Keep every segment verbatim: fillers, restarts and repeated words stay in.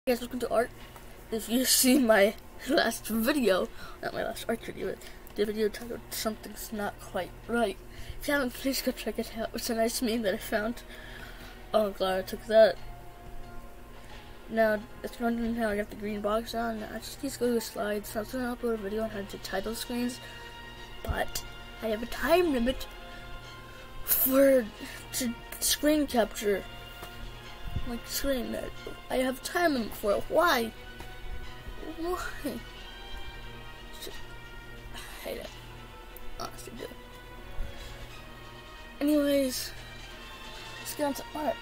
Hey guys, welcome to Art. If you've seen my last video, not my last art video, but the video titled Something's Not Quite Right. If you haven't, please go check it out. It's a nice meme that I found. Oh, I'm glad I took that. Now, it's wondering how I got the green box on. I just need to go to slides. So I was going to upload a video on how to do title screens, but I have a time limit for to screen capture. Like screen that I have time limit for it. Why? Why? Just, I hate it. Honestly, do. Anyways, let's get on to art.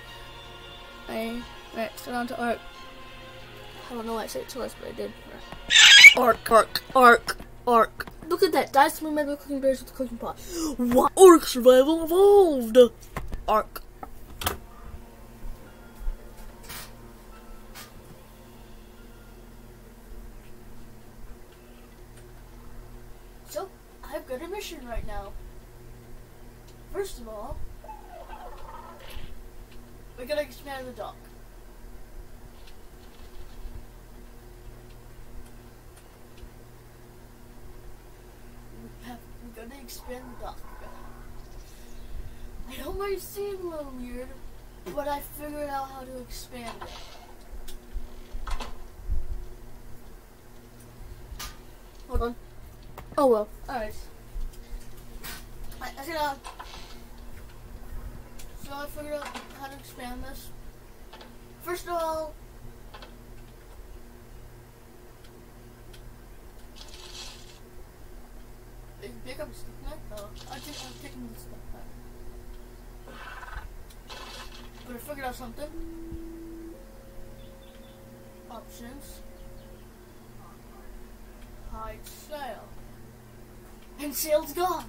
I alright, let's get on to art. I don't know why I said it twice, but I did. Arc, arc, arc, arc. Look at that. Dice from medical cooking berries with the cooking pot. What? Arc survival evolved. Arc. So, I've got a mission right now. First of all, we gotta expand the dock. We have, we gotta expand the dock. I know it might seem a little weird, but I figured out how to expand it. Hold on. Oh well, alright. I, I uh, so I figured out how to expand this. First of all, if you pick up a stick knife, though, I think I'm taking this stuff back. But I figured out something. Options. Hide sail. And sail's gone.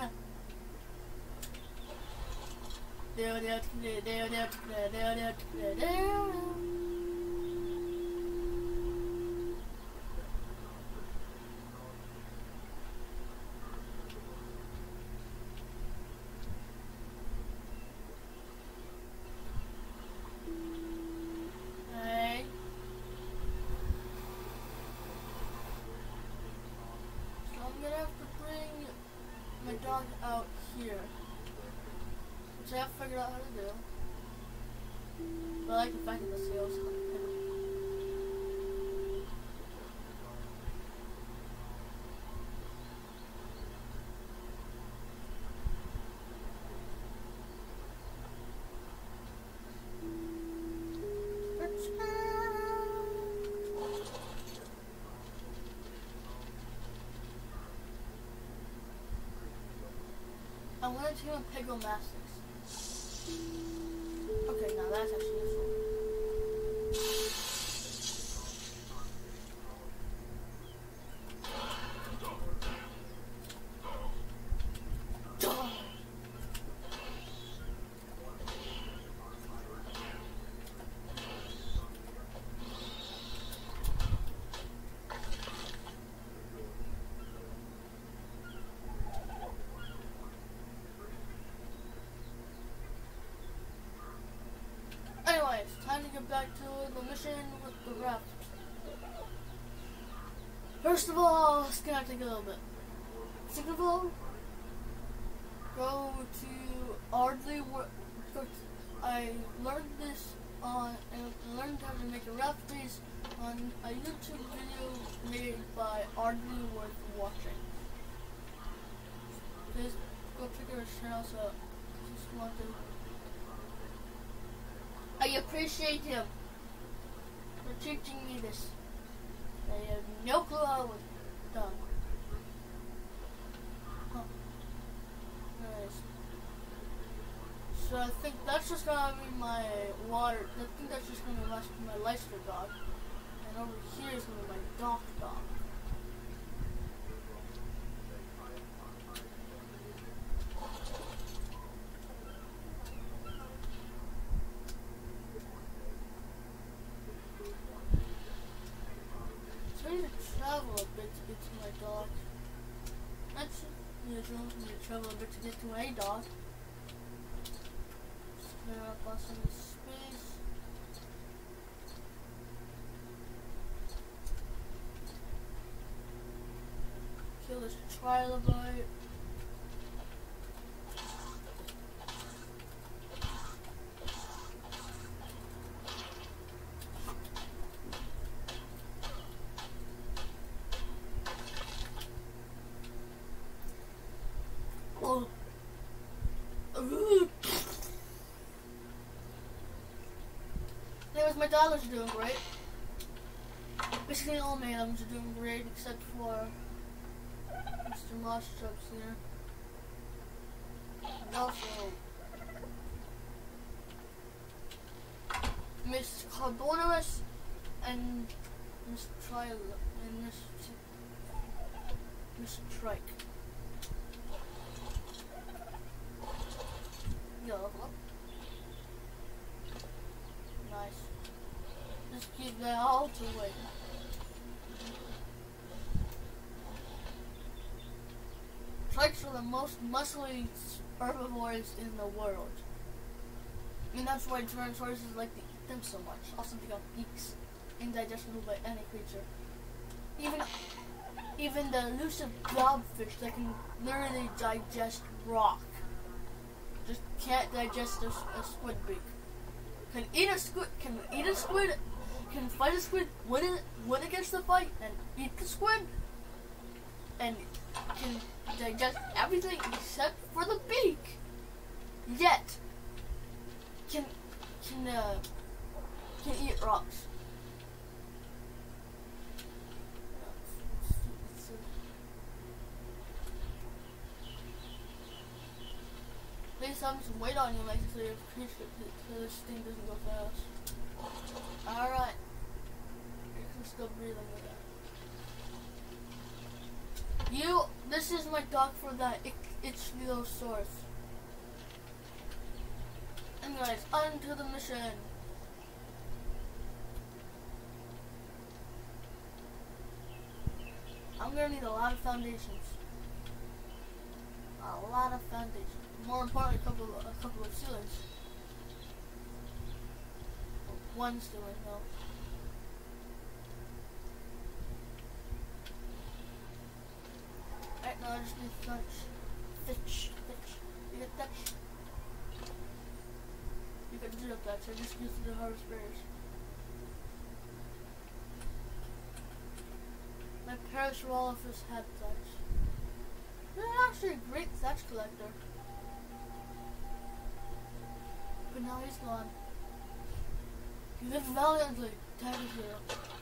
Hey. So I'm gonna have to bring my dog out here, which I have figured out how to do. But I like the fact that the sail's hidden. I wanted to do Pegomastix. Okay, now that's actually useful. Anyways, time to get back to the mission with the raft. First of all, it's gonna take a little bit. Second of all, go to Ardley. I learned this on, I learned how to make a raft base on a YouTube video made by Ardley worth watching. Please go check out his channel. So, just want to. I appreciate him for teaching me this. I have no clue how it was done. Huh. Nice. So I think that's just gonna be my water. I think that's just gonna be my, my Leicester dog. And over here is gonna be my dock dog. I need to travel a bit to get to my dog. That's usual. I need to travel a bit to get to my dog. Just clear up on some space. this trilobite. Oh. Anyways, my dollars are doing great. Basically all my items are doing great except for Mister Moss Trucks here. And also Miss Carbonerous and Miss Trial and Miss Miss Trike. Yo, level up. Nice. Just keep that all to wait. Trikes are the most muscly herbivores in the world. I mean, that's why Tyrannosauruses like to eat them so much. Also, they got beaks, indigestible by any creature. Even, even the elusive blobfish that can literally digest rock, just can't digest a, a squid beak. Can eat a squid, can eat a squid, can fight a squid, win it, win against the fight, and eat the squid, and can digest everything except for the beak. Yet can can uh, can eat rocks. Please have some weight on you, like so your creature, so this thing doesn't go fast. All right, you can still breathe like that. You, this is my dog for that Ichthyosaurus. Anyways, on to the mission. I'm gonna need a lot of foundations. A lot of foundations. More importantly, a couple, of, a couple of ceilings. One ceiling, though. Right now, I just need Dutch. Fitch, Fitch. You get Dutch. You can do Dutch. I just used the harvest berries. My parents were all of us had Dutch. They're actually a great thatch collector. But now he's gone. He lived valiantly, Tiger Hero.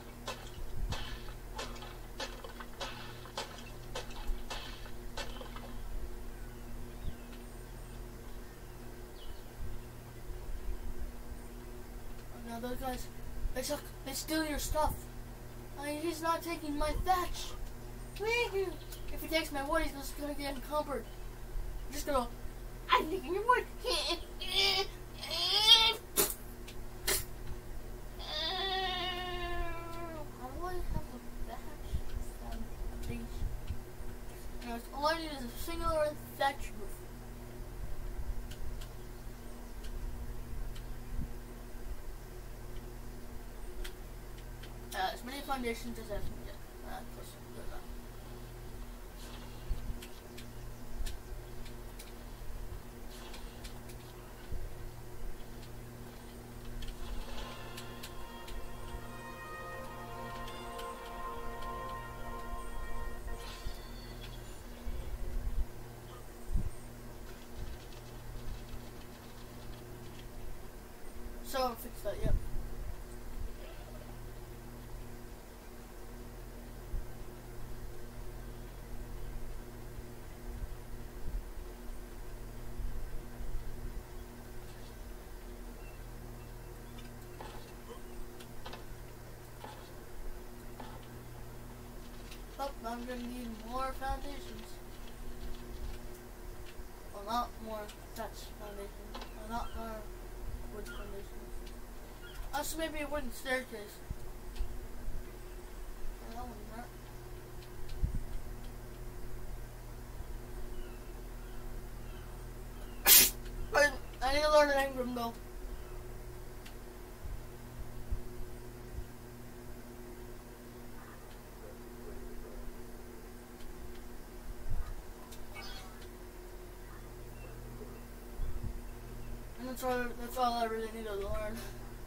Oh, now those guys, they took, they steal your stuff. I mean, he's not taking my thatch. If he takes my wood, he's just gonna get encumbered. I'm just gonna, I'm taking your wood. How do I have a thatch foundation? Anyways, all I need is a singular thatch roof. Uh, as many foundations as I can get. Uh, plus, uh, So I'll fix that, yep. Oh, I'm gonna need more foundations. Well, not more thatch foundations. Well, not more wood foundations. Also, maybe a wooden staircase. Oh, that wouldn't work. I need to learn an engram though. That's all, that's all I really need to learn.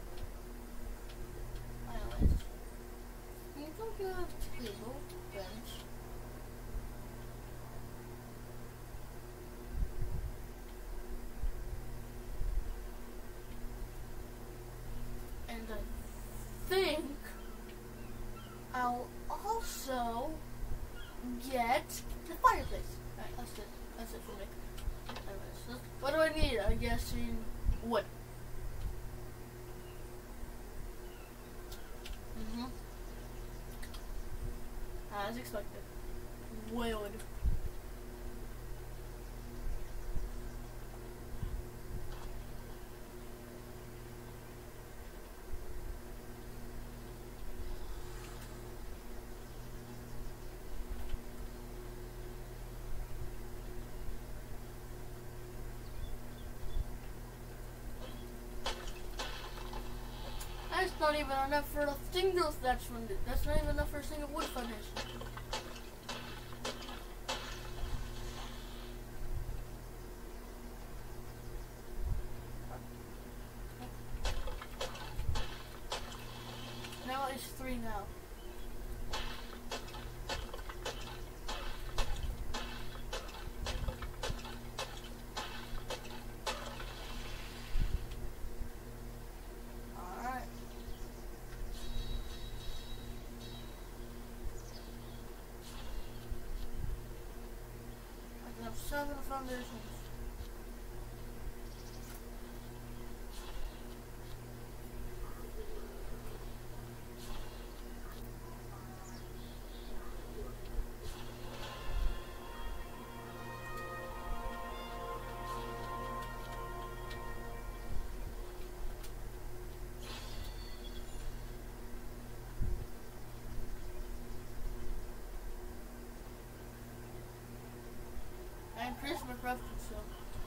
Anyways. You don't get a table, bench. And I think I'll also get the fireplace. Alright, that's it. That's it for me. Anyways, what do I need? I'm guessing wood. Mm-hmm. As expected. Wood. That's not even enough for a single thatch foundation. That's not even enough for a single wood foundation. Now it's three now. Seven foundations. I increased my crafting skill.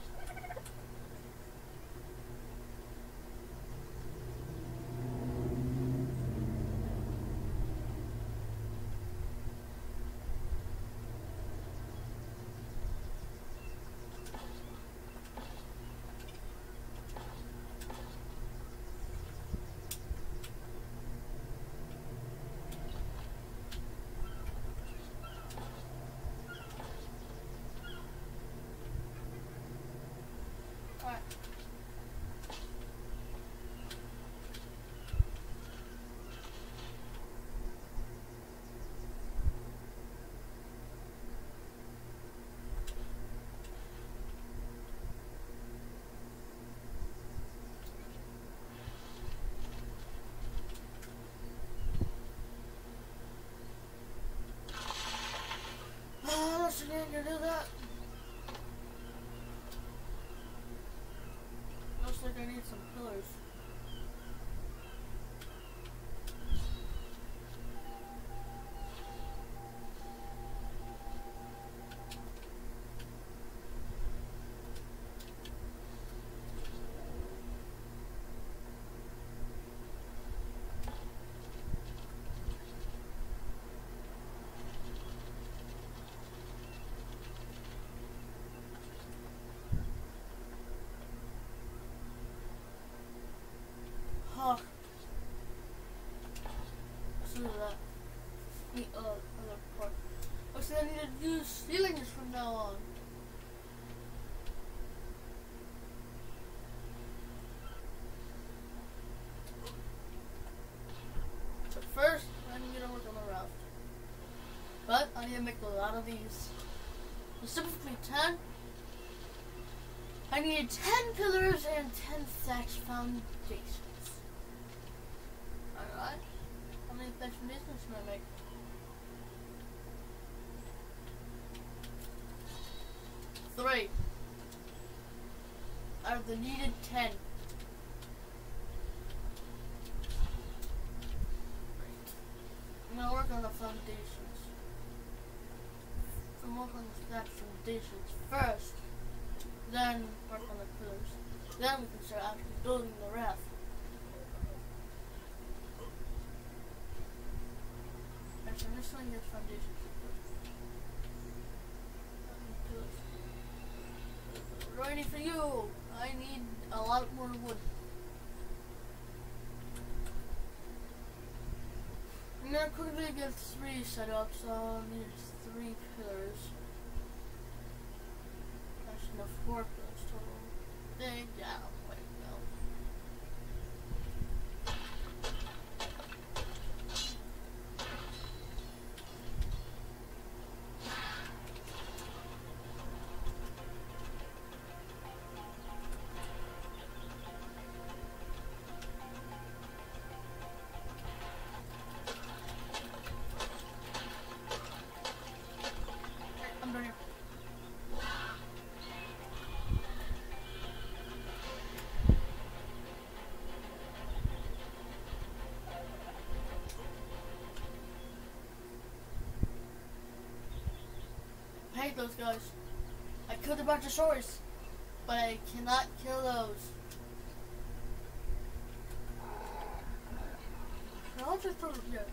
Once again, you do that. Looks like I need some pillars. Huh. Let's do that. The uh, other part. Looks like I need to use ceilings from now on. But first, I need to work on the raft. But I need to make a lot of these. Specifically ten. I need ten pillars and ten thatch foundations. Alright. How many thatch foundations can I make? Three. Out of the needed ten. I'm gonna work on the foundations. I'm working on the thatch foundations first. Then work on the pillars. Then we can start actually building the raft. Actually, I'm just going to get foundations first. Pillars. Ready for you! I need a lot more wood. I'm gonna quickly get three set up, so I'll need three pillars. Actually, no, four pillars total. Big down. Wait, no. I hate those guys. I killed a bunch of shores, but I cannot kill those. I'll just throw it here.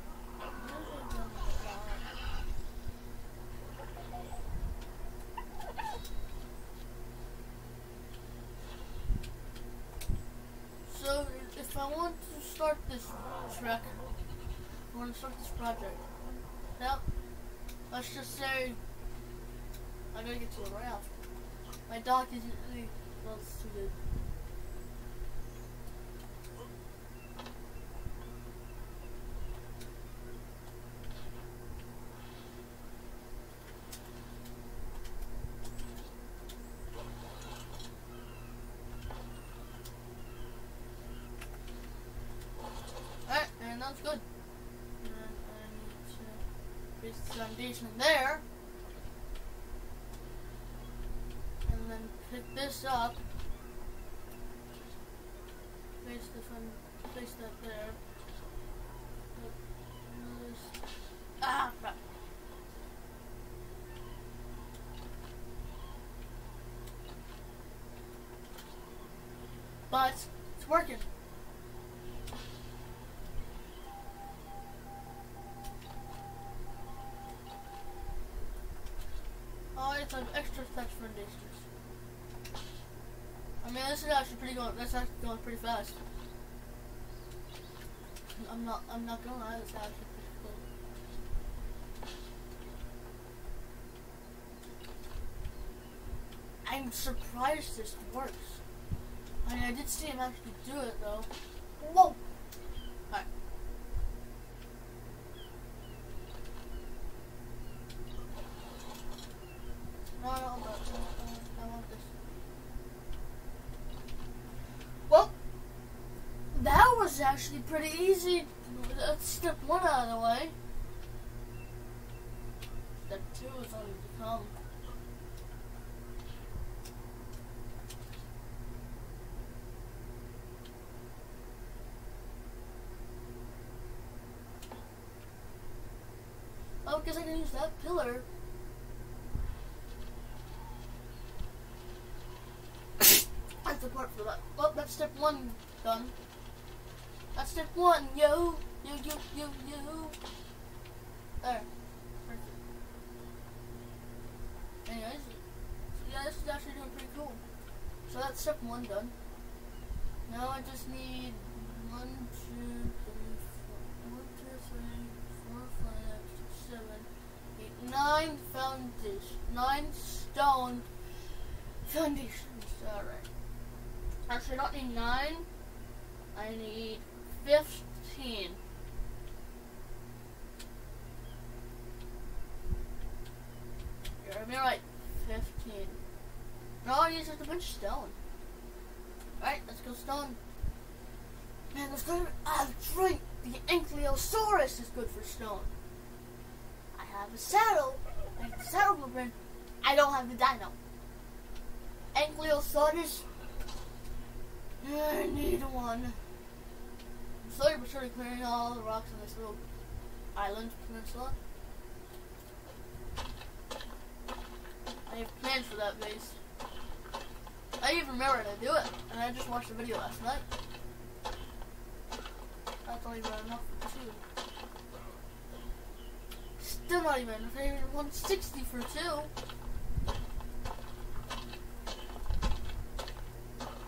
So, if I want to start this trek, I want to start this project. Now, let's just say I gotta get to the raft. My dock isn't really well suited. Alright, and that's good. And I need to place the foundation there. And then pick this up, place this one, place that there. Ah, crap. But it's working. Oh, it's an extra touch foundations. I mean, this is actually pretty going. That's actually going pretty fast. I'm not. I'm not gonna lie. This is actually pretty cool. I'm surprised this works. I mean, I did see him actually do it though. Whoa! Alright. No, no, no, no, I want this. Well, that was actually pretty easy. That's step one out of the way. Step two is only to come. Oh, because I can use that pillar. That's the part for that. Well, that's step one done. That's step one, yo! Yo, yo, yo, yo! There. Perfect. Anyways, so yeah, this is actually doing pretty cool. So that's step one done. Now I just need one, two, three, four, one, two, three, four, five, six, seven, eight, nine foundation, nine stone foundations. Alright. Actually, I don't need nine. I need fifteen. You heard me right. Fifteen. No, I need just a bunch of stone. Alright, let's go stone. Man, let's go. Ah, that's right. The Ankylosaurus is good for stone. I have a saddle. I have the saddle blueprint. I don't have the dino. Ankylosaurus. I need one. I'm slowly but surely clearing all the rocks on this little island peninsula. I have plans for that base. I even remember how to do it, and I just watched the video last night. That's not even enough for two. Still not even, not even one sixty for two.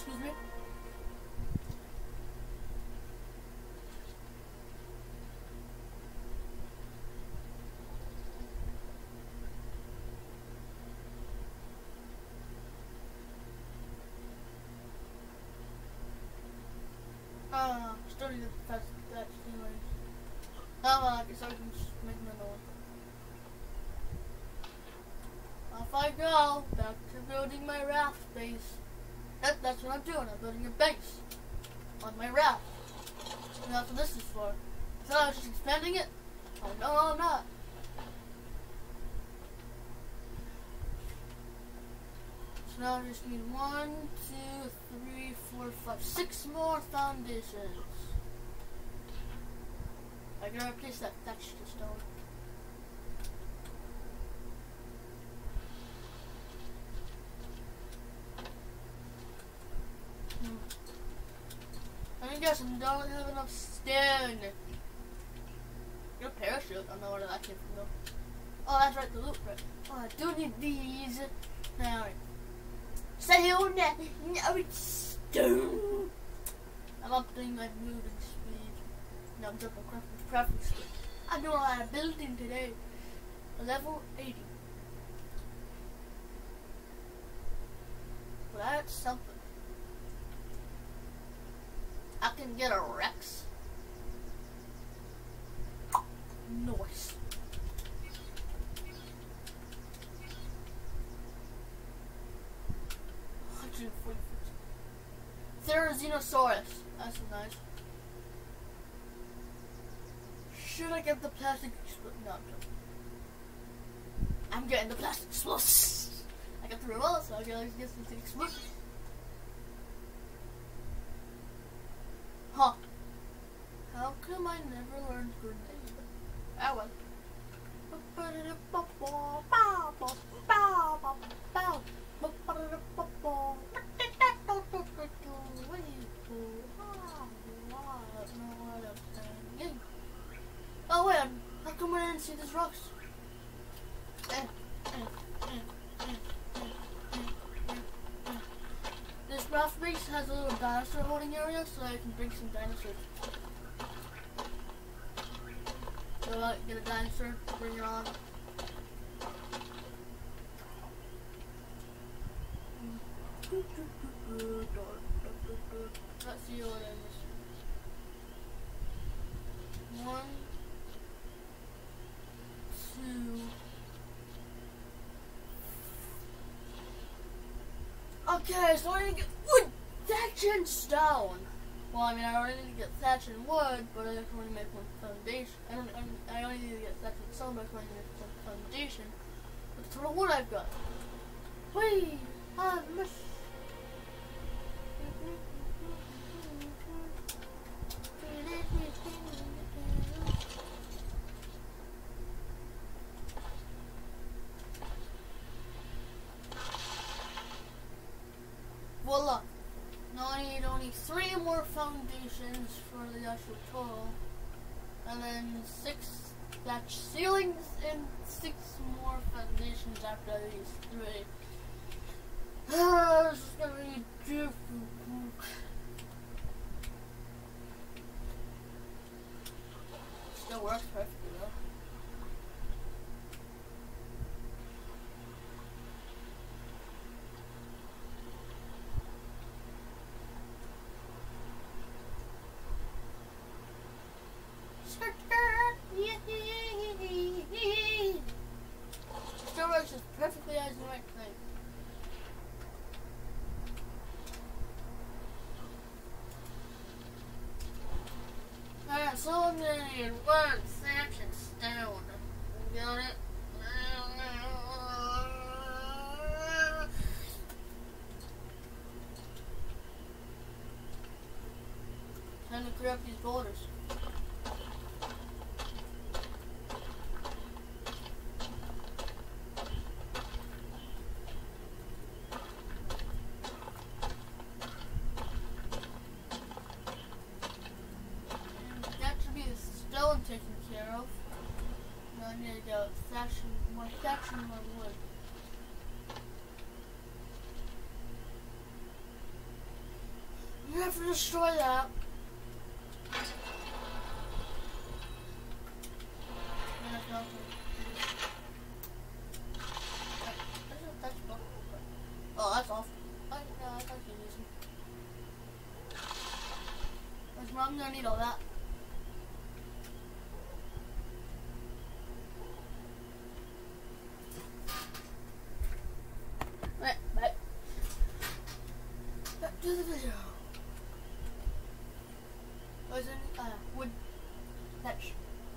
Excuse me. Ah, still need to test that anyways. Oh well, I guess I can just make another one. Off I go, back to building my raft base. That, that's what I'm doing, I'm building a base on my raft. And that's what this is for. I thought I was just expanding it. Oh no, I'm not. So now I just need one, two, three, four, five, six more foundations. I gotta replace that thatch stone. Hmm. I guess I don't have enough stone. Your parachute, I don't know where that came from though. Oh, that's right, the loot right. Oh, I do need these. Alright. Sayona, now it's stone. I'm upping my moving speed. No, I'm jumping crafting, crafting speed. I know a lot of building today. Level eighty. Well, that's something. I can get a Rex. Nice. one hundred forty. Therizinosaurus. That's nice. Should I get the plastic explosive? No, I'm joking. I'm getting the plastic explosive. I got the remote, so I gotta get something explosive. Huh. How come I never learned grenade? Ah well. Oh wait, how come I didn't see these rocks? This raft base has a little dinosaur holding area, so I can bring some dinosaurs. So I get a dinosaur, bring it on. Let's see what it is. One, two. Okay, so I need to get wood, thatch, and stone. Well, I mean, I already need to get thatch and wood, but I just want to make one foundation. I don't. I, I only need to get thatch and stone, but I want to make one foundation. Look at the total wood I've got. Whee! I miss. Voila! Now I need only three more foundations for the actual total, and then six thatch ceilings and six more foundations after these three. Ah, this is gonna be difficult. Still works perfectly though. Still works just perfectly as the right thing. Alright, so I'm gonna need one thatch and stone. Got it? Time to clear up these boulders. Taken care of. Now I need to go thatch and more thatch and more wood. have to destroy that. Oh, that's off. I, no, I thought you using. Because Mom don't need all that. Alright, back. Back to the video. Was in uh wood thatch.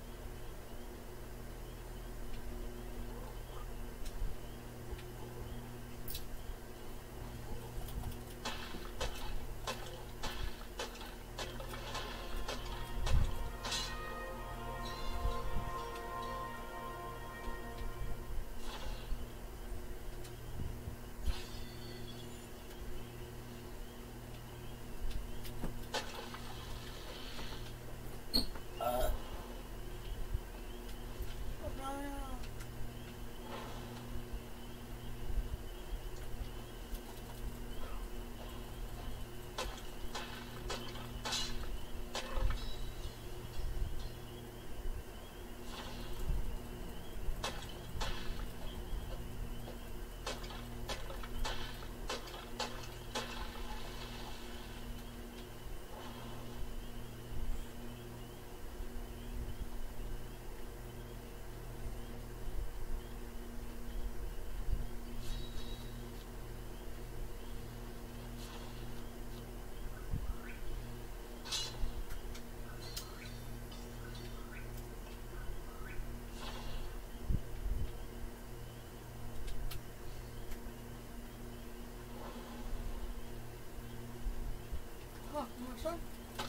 Oh, more sun.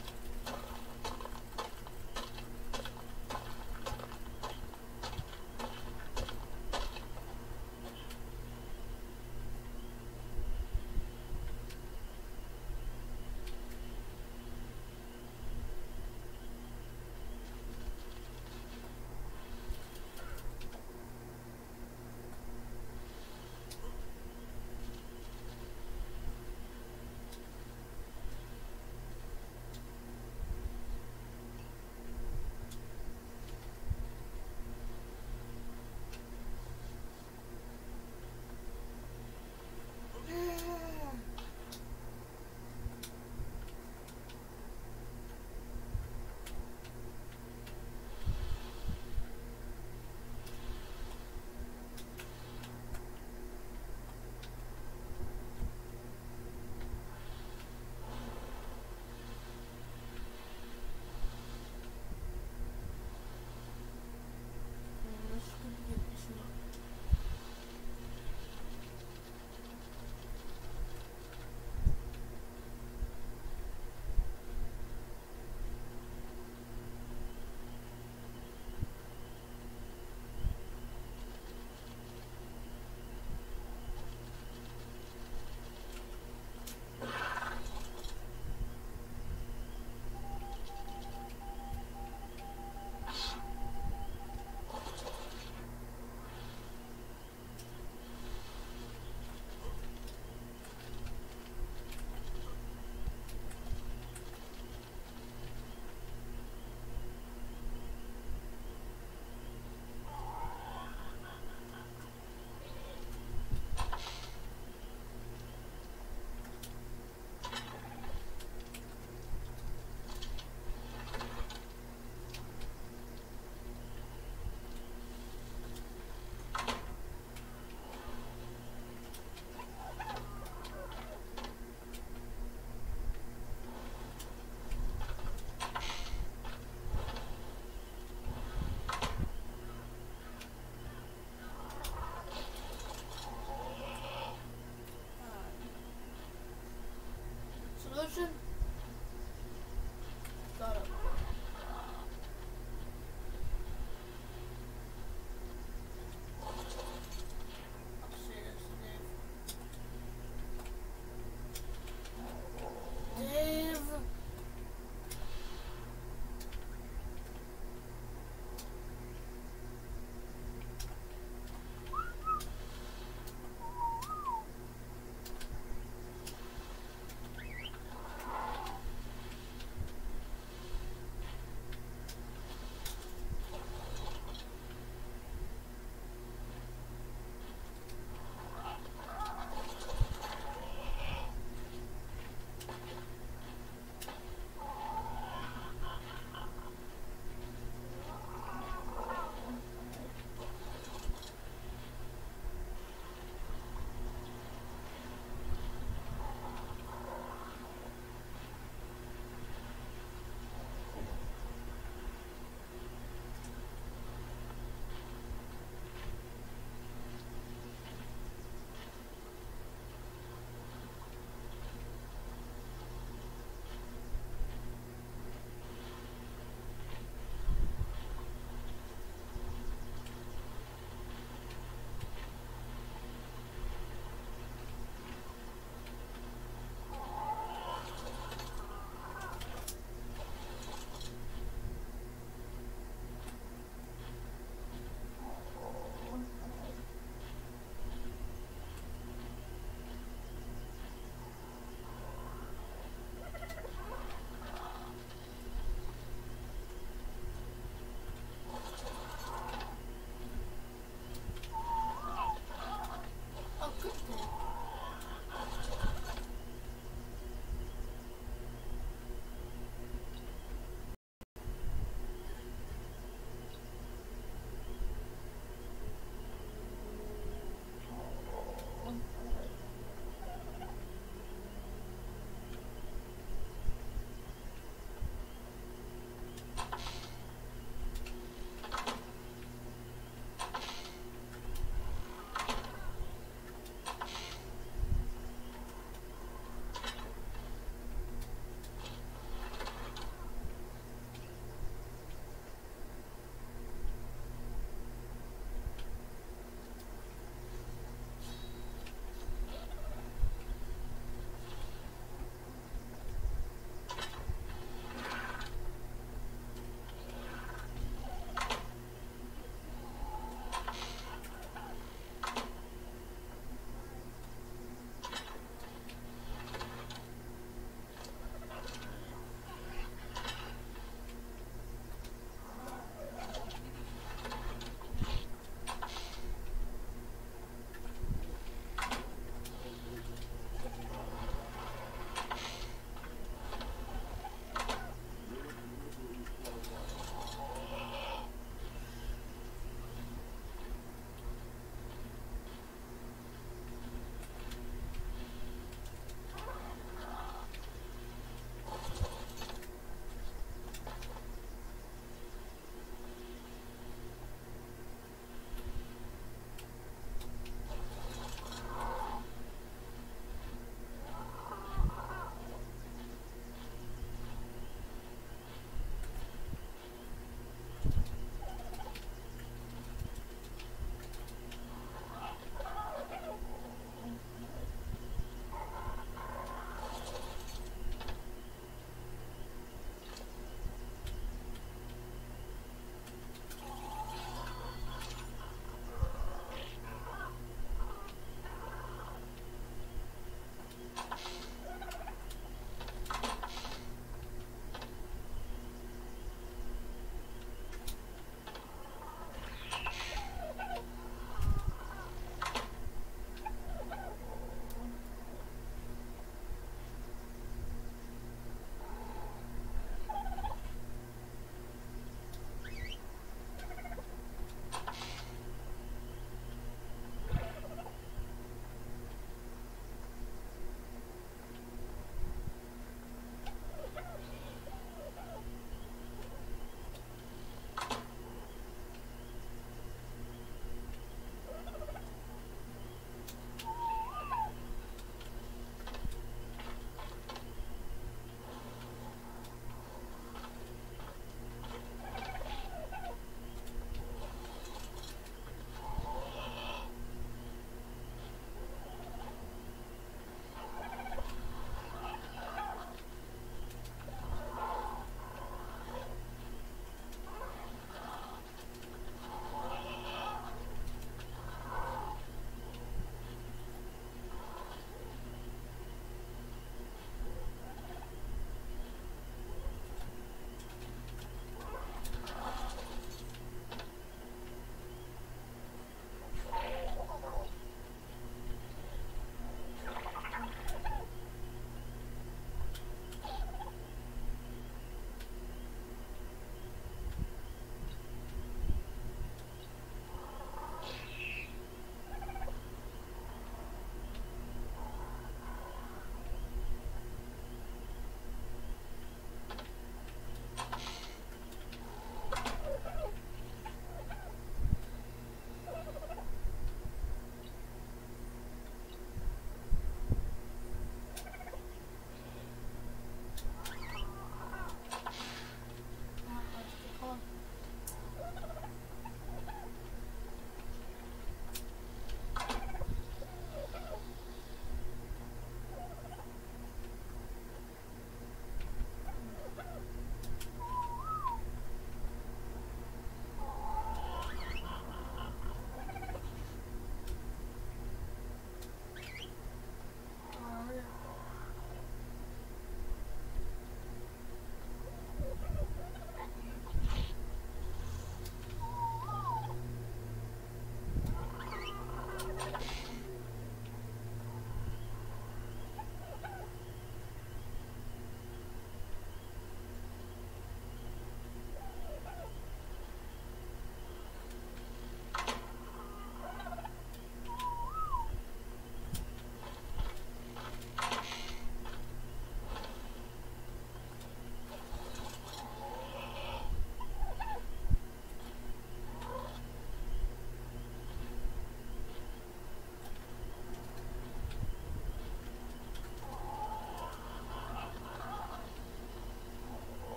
Solution? Got it. Upstairs, Dave. Dave!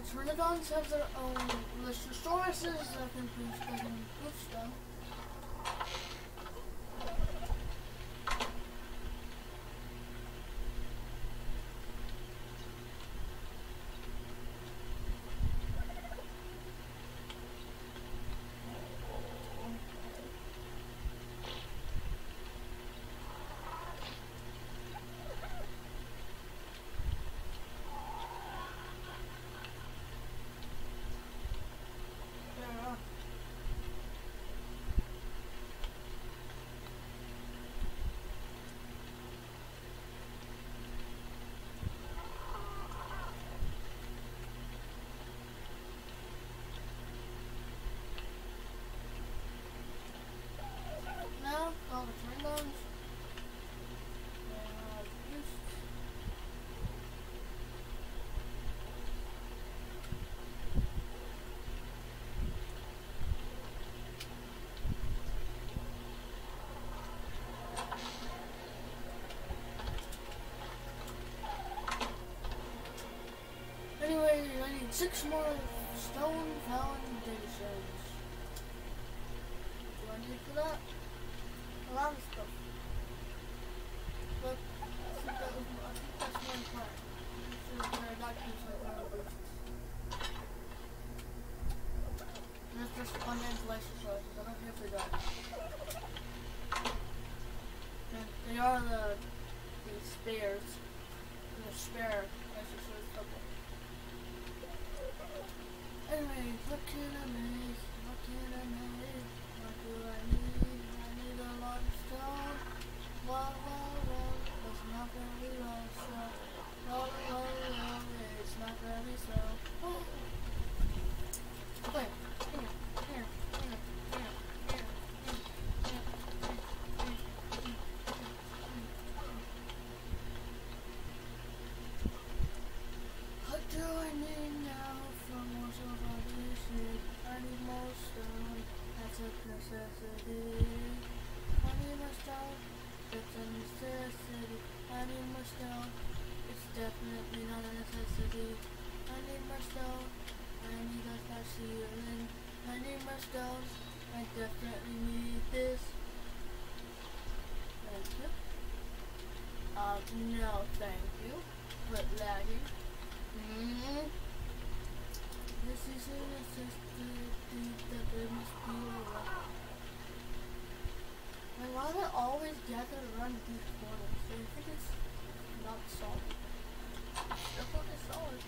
Trinodons have their own resources that can boost, that can boost them. Anyway, I need six more stone foundations. Do I need for that? A lot of stuff. But I think, that was, I think that's my plan. So they're not using like our boosts. And it's just one ventilation sources. I don't care if they die. And they are the, the spares. The spare ventilation source couple. Anyway, what can I make? What can I make? What do I need? I need a lot of stone. Whoa, whoa, whoa, it's not very low, so. Whoa, whoa, whoa, it's not very slow. Oh. Wait, here, here, here, here, here, here, here, What do I need now for more civilization? I need more stone, that's a necessity. I need more stone, that's a necessity. I need more stone, it's definitely not a necessity. I need more stone, I need a flat ceiling. I need more stone, I definitely need this. Thank you. Uh, no thank you, but laggy. Mm-hmm. This is a necessity that there must be a rock. And why do they always gather around these corners? So you think it's not solid? Definitely solid.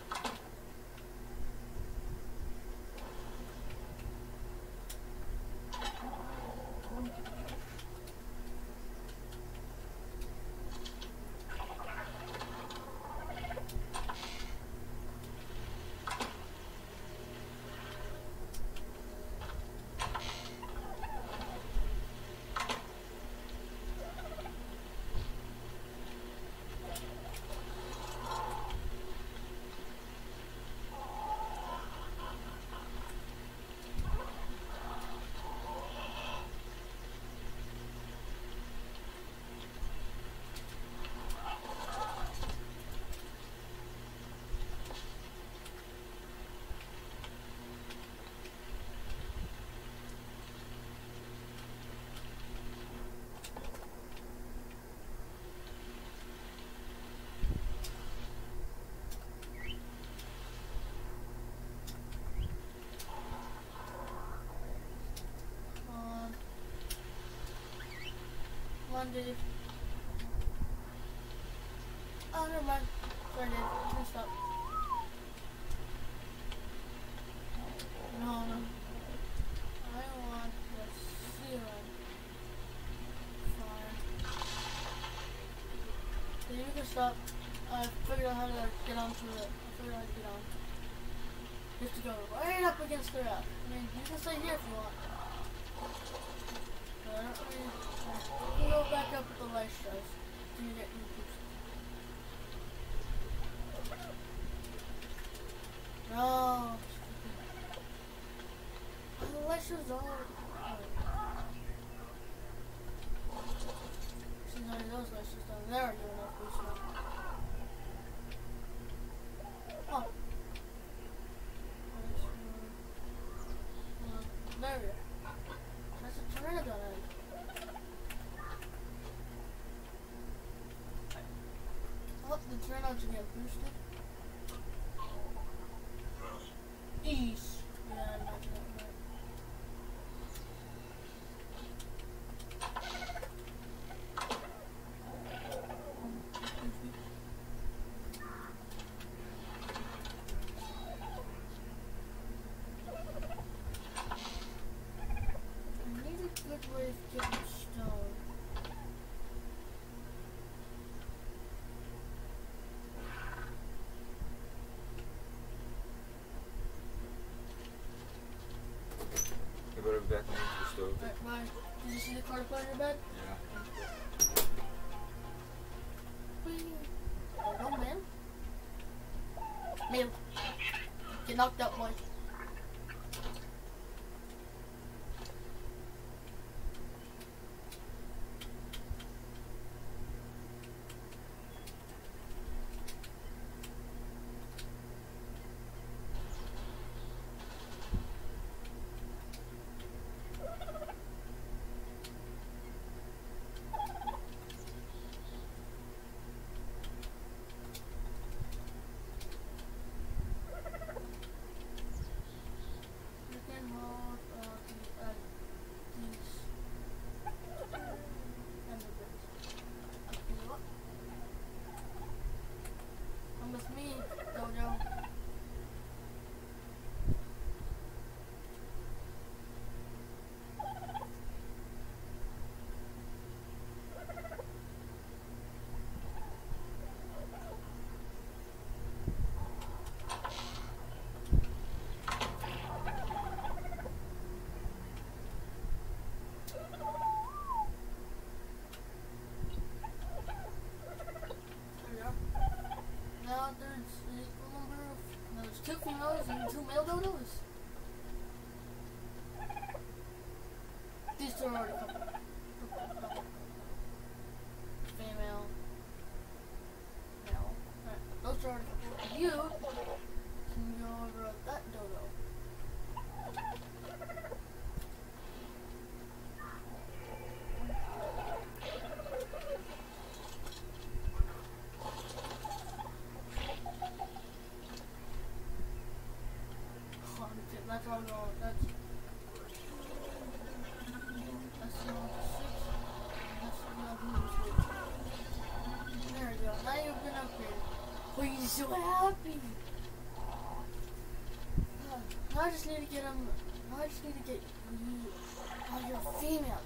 Dude. Oh, never mind. Sorry, dude. I messed up. No, no. I want the ceiling. Fine. So you can stop. I figured out how to get onto it. I figured out how to get on. You have to go right up against the raft. I mean, you can stay here if you want. But I don't really... You can go back up with the light strikes. Then you get your boost. No. Oh, the light strikes all... See, none of those light strikes down there are doing enough boost now. Oh. the turnout to get boosted? East. Yeah, I'm not doing that. I need a good way of getting stone. Go to back into the stove. Alright, bye. Did you see the card on your bed? Yeah. Whee. Oh, no, man. Mail. Get knocked out, boy. Two females and two male dodos. These two are already coupled. Female. Male. Alright, those two are already coupled. You can go over that dodo. That's all going. That's that's the one to six. That's the one to six. There we go. Now you've been upgraded. Oh, you're so happy. Uh, now I just need to get him. Now I just need to get you. Oh, you're a female.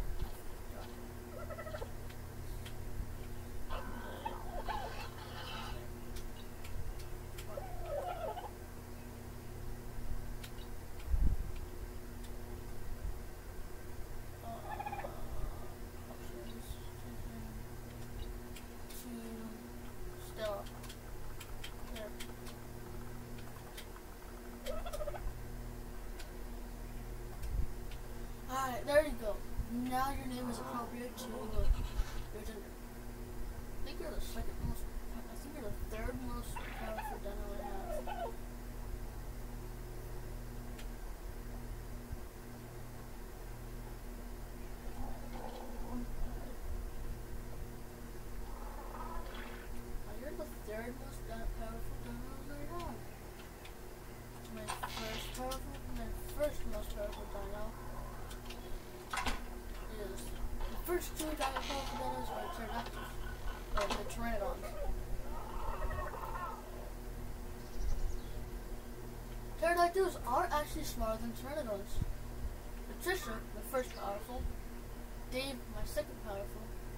Alright, there you go. Now your name is appropriate to your gender. I think you're the second most, I think you're the third most powerful dino I have. Now you're the third most powerful dino I have. My first powerful, my first most powerful dino. The first two dino powerful dinos are pterodactyls, or the pteranodons. Pterodactyls are actually smaller than pteranodons. Patricia, my first powerful. Dave, my second powerful.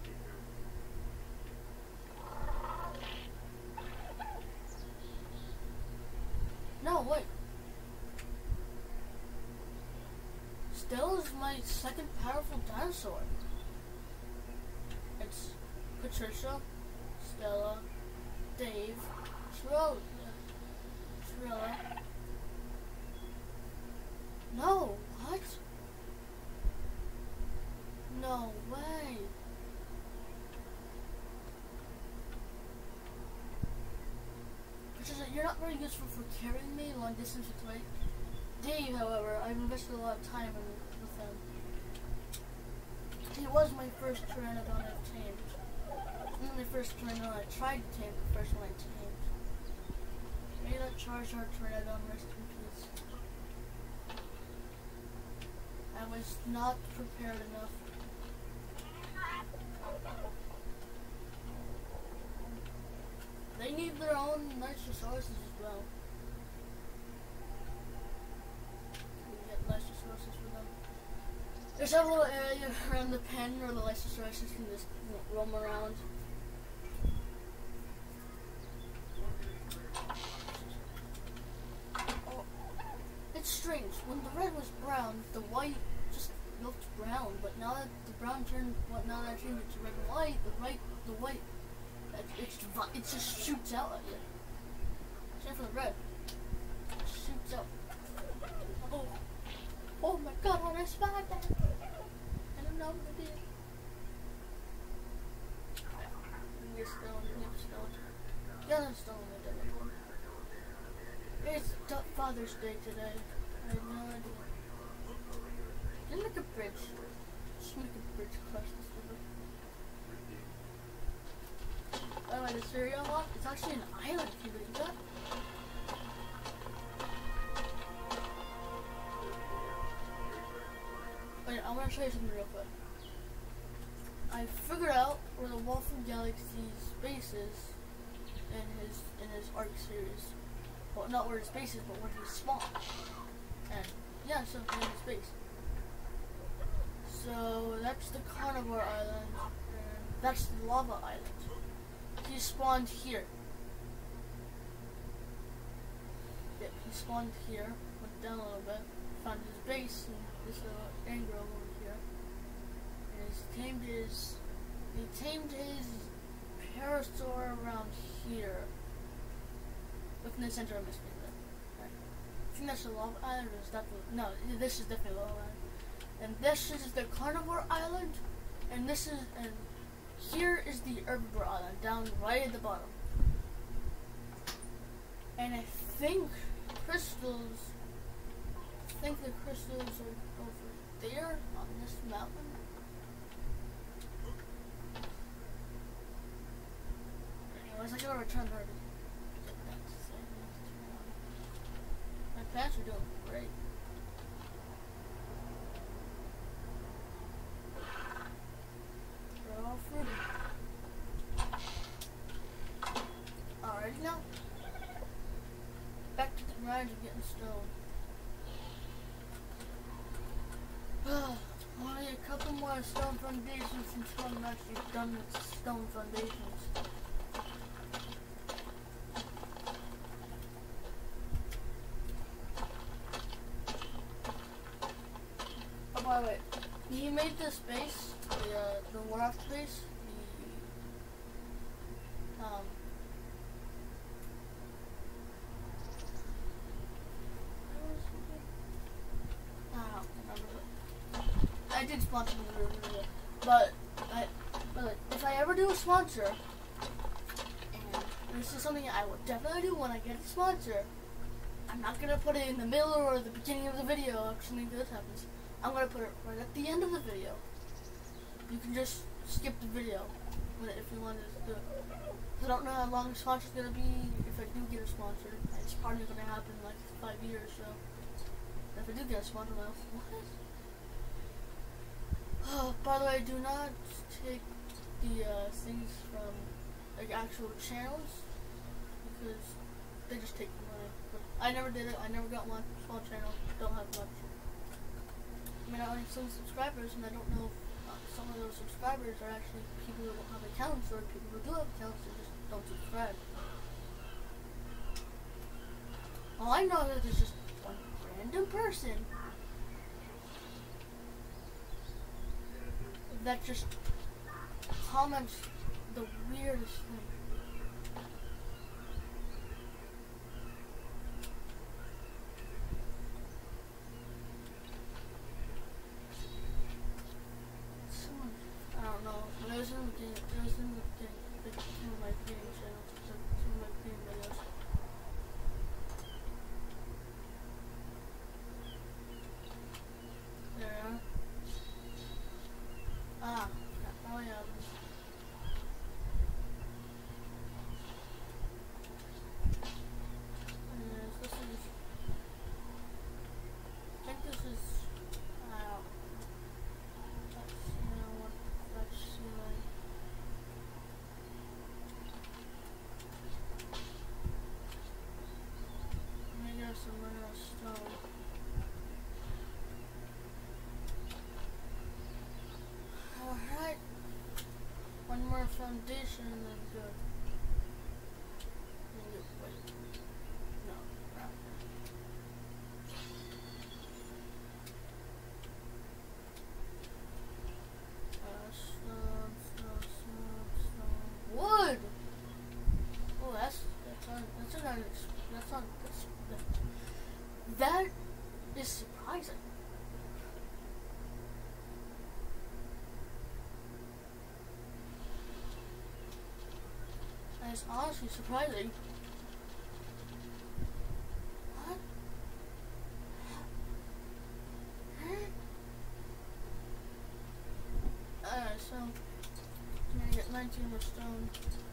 No, wait. Stella is my second powerful dinosaur. It's Patricia, Stella, Dave, Trilla. Trilla. No, what? No way. Patricia, you're not very useful for carrying me long distance with weight. Dave, however, I've invested a lot of time in, with him. He was my first pteranodon I've tamed. when they first came out, I tried to tame the first one I tamed. Maybe that Charizard Tornado, rest in peace. I was not prepared enough. They need their own nice resources as well. We get nice resources for them. There's a little area around the pen where the nice resources can just roam around. Oh, it's strange. When the red was brown, the white just looked brown. But now that the brown turned, well, now that I changed it to red and white, the white, the white. It, it just shoots out at you. Same for the red. It shoots out. Oh, oh my god, when I spotted that. I don't know what it is. Get stone, get stone. Yeah, that's stone. It's Father's Day today. I have no idea. Just make a bridge. Just make a bridge across this river. By the way, this area unlocked, it's actually an island if you believe that. Wait, I want to show you something real quick. I figured out where the Waffle Galaxy's base is in his in his Arc series. Well, not where his base is, but where he spawned. And yeah, so in his base. So that's the Carnivore Island, and that's the Lava Island. He spawned here. Yep, he spawned here, went down a little bit, found his base and this little angle over here. And he's tamed his he tamed his Parasaur around here. Within the center of his finger. Right. I think that's the Lava Island, or is that the, no, this is definitely Lava Island. And this is the Carnivore Island, and this is and here is the Herbivore Island, down right at the bottom. And I think crystals, I think the crystals are over there on this mountain. Anyways, I gotta return there to get that to say. My pants are doing great. They're all fruity. Alrighty now. Back to the grind of getting stone. Only a couple more stone foundations until I'm actually done with stone foundations. Oh, by the way, he made this base, the uh, the raft base, the um. I did sponsor the video, but I, but if I ever do a sponsor, and this is something I will definitely do when I get a sponsor, I'm not gonna put it in the middle or the beginning of the video if something good happens. I'm gonna put it right at the end of the video. You can just skip the video if you wanted to do it. I don't know how long the sponsor's gonna be. If I do get a sponsor, it's probably gonna happen in like five years. So if I do get a sponsor, I'm like, what? Oh, by the way, do not take the uh, things from like actual channels because they just take the money. But I never did it. I never got one. Small channel, don't have much. I mean, I only have some subscribers, and I don't know if uh, some of those subscribers are actually people who don't have accounts or people who do have accounts and just don't subscribe. All I know is there's just one random person that just comments the weirdest thing. Someone, I don't know. When I was in the game, I was in the game, like, some of my game channels, some of my game videos. There we are. Ah, oh yeah. more foundation and then good. And get white. No, crap. Uh, stone, stone, stone, stone. Wood! Oh, that's, that's on, that's on, that's on, that's, that, that is surprising. That is honestly surprising. What? Alright, so I'm gonna get nineteen more stone.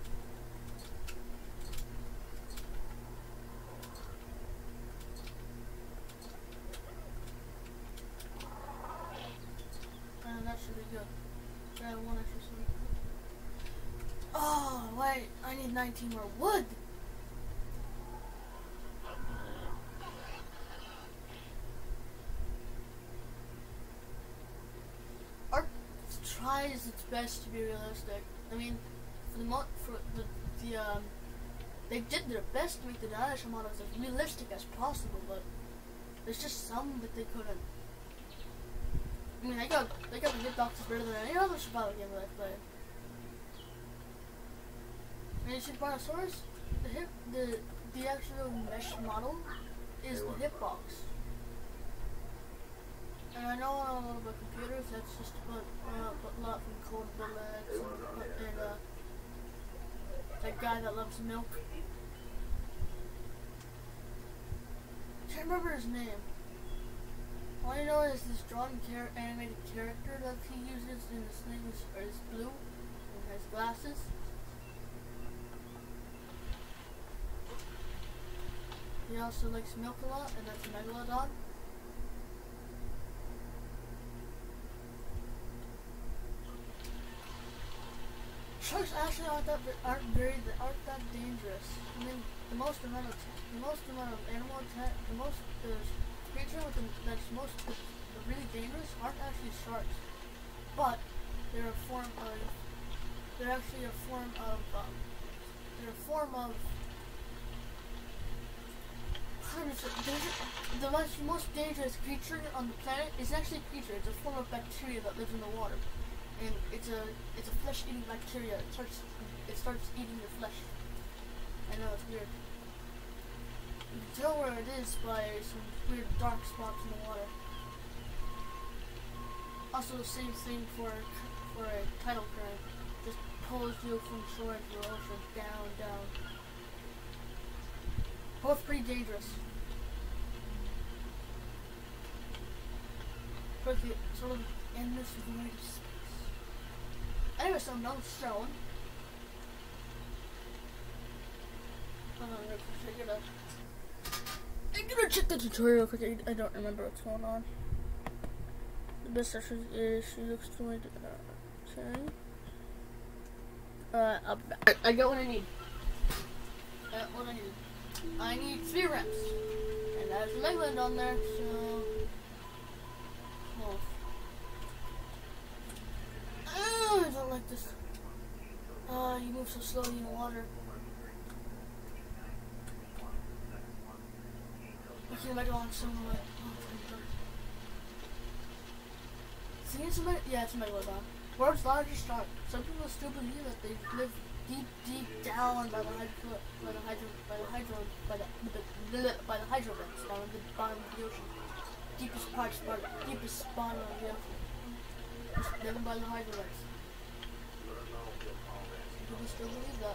And that should be good. I have one extra stone. Oh, wait, I need nineteen more wood. Art tries its best to be realistic. I mean, for the mo for the the um, they did their best to make the dinosaur models as realistic as possible, but there's just some that they couldn't. I mean, they got they got the hitboxes better than any other survival game that I've played. And you see Brontosaurus, the hip, the the actual mesh model is the hitbox. And I know a little about computers. That's just to put uh, put a lot from cold bullets and put in uh, that guy that loves milk. Can't remember his name. All I know is this drawn char animated character that he uses, and his name is, or is blue, and has glasses. He also likes milk a lot, and that's a Megalodon. Sharks actually aren't that aren't very aren't that dangerous. I mean, the most amount of the most amount of animal attack, the most the creature with the, that's most the, the really dangerous aren't actually sharks, but they're a form of they're actually a form of um, they're a form of the most, most dangerous creature on the planet is actually a creature. It's a form of bacteria that lives in the water, and it's a it's a flesh-eating bacteria. It starts it starts eating your flesh. I know it's weird. You can tell where it is by some weird dark spots in the water. Also, the same thing for for a tidal current. Just pulls you from shore into the ocean, down, down. Both pretty dangerous. But the sort of endless void of space. Anyway, so no stone. I'm gonna check it out. I'm gonna check the tutorial because I, I don't remember what's going on. The best section is she looks to my okay. Uh, I'll be back. I got what I need. I got what I need. I need three reps, and there's a Megalodon on there, so oh. Oh, I don't like this. Oh, you move so slowly in the water. Okay, Megalodon somewhere. See, it's a Meg yeah, it's a Megalodon. World's largest shark. Some people still believe that they live deep, deep down by the hydro, by the hydro, by the hydro, by the, by the, by the hydro vents down at the bottom of the ocean, deepest parts, part, deepest bottom of the ocean, just living by the hydro vents. People still believe that.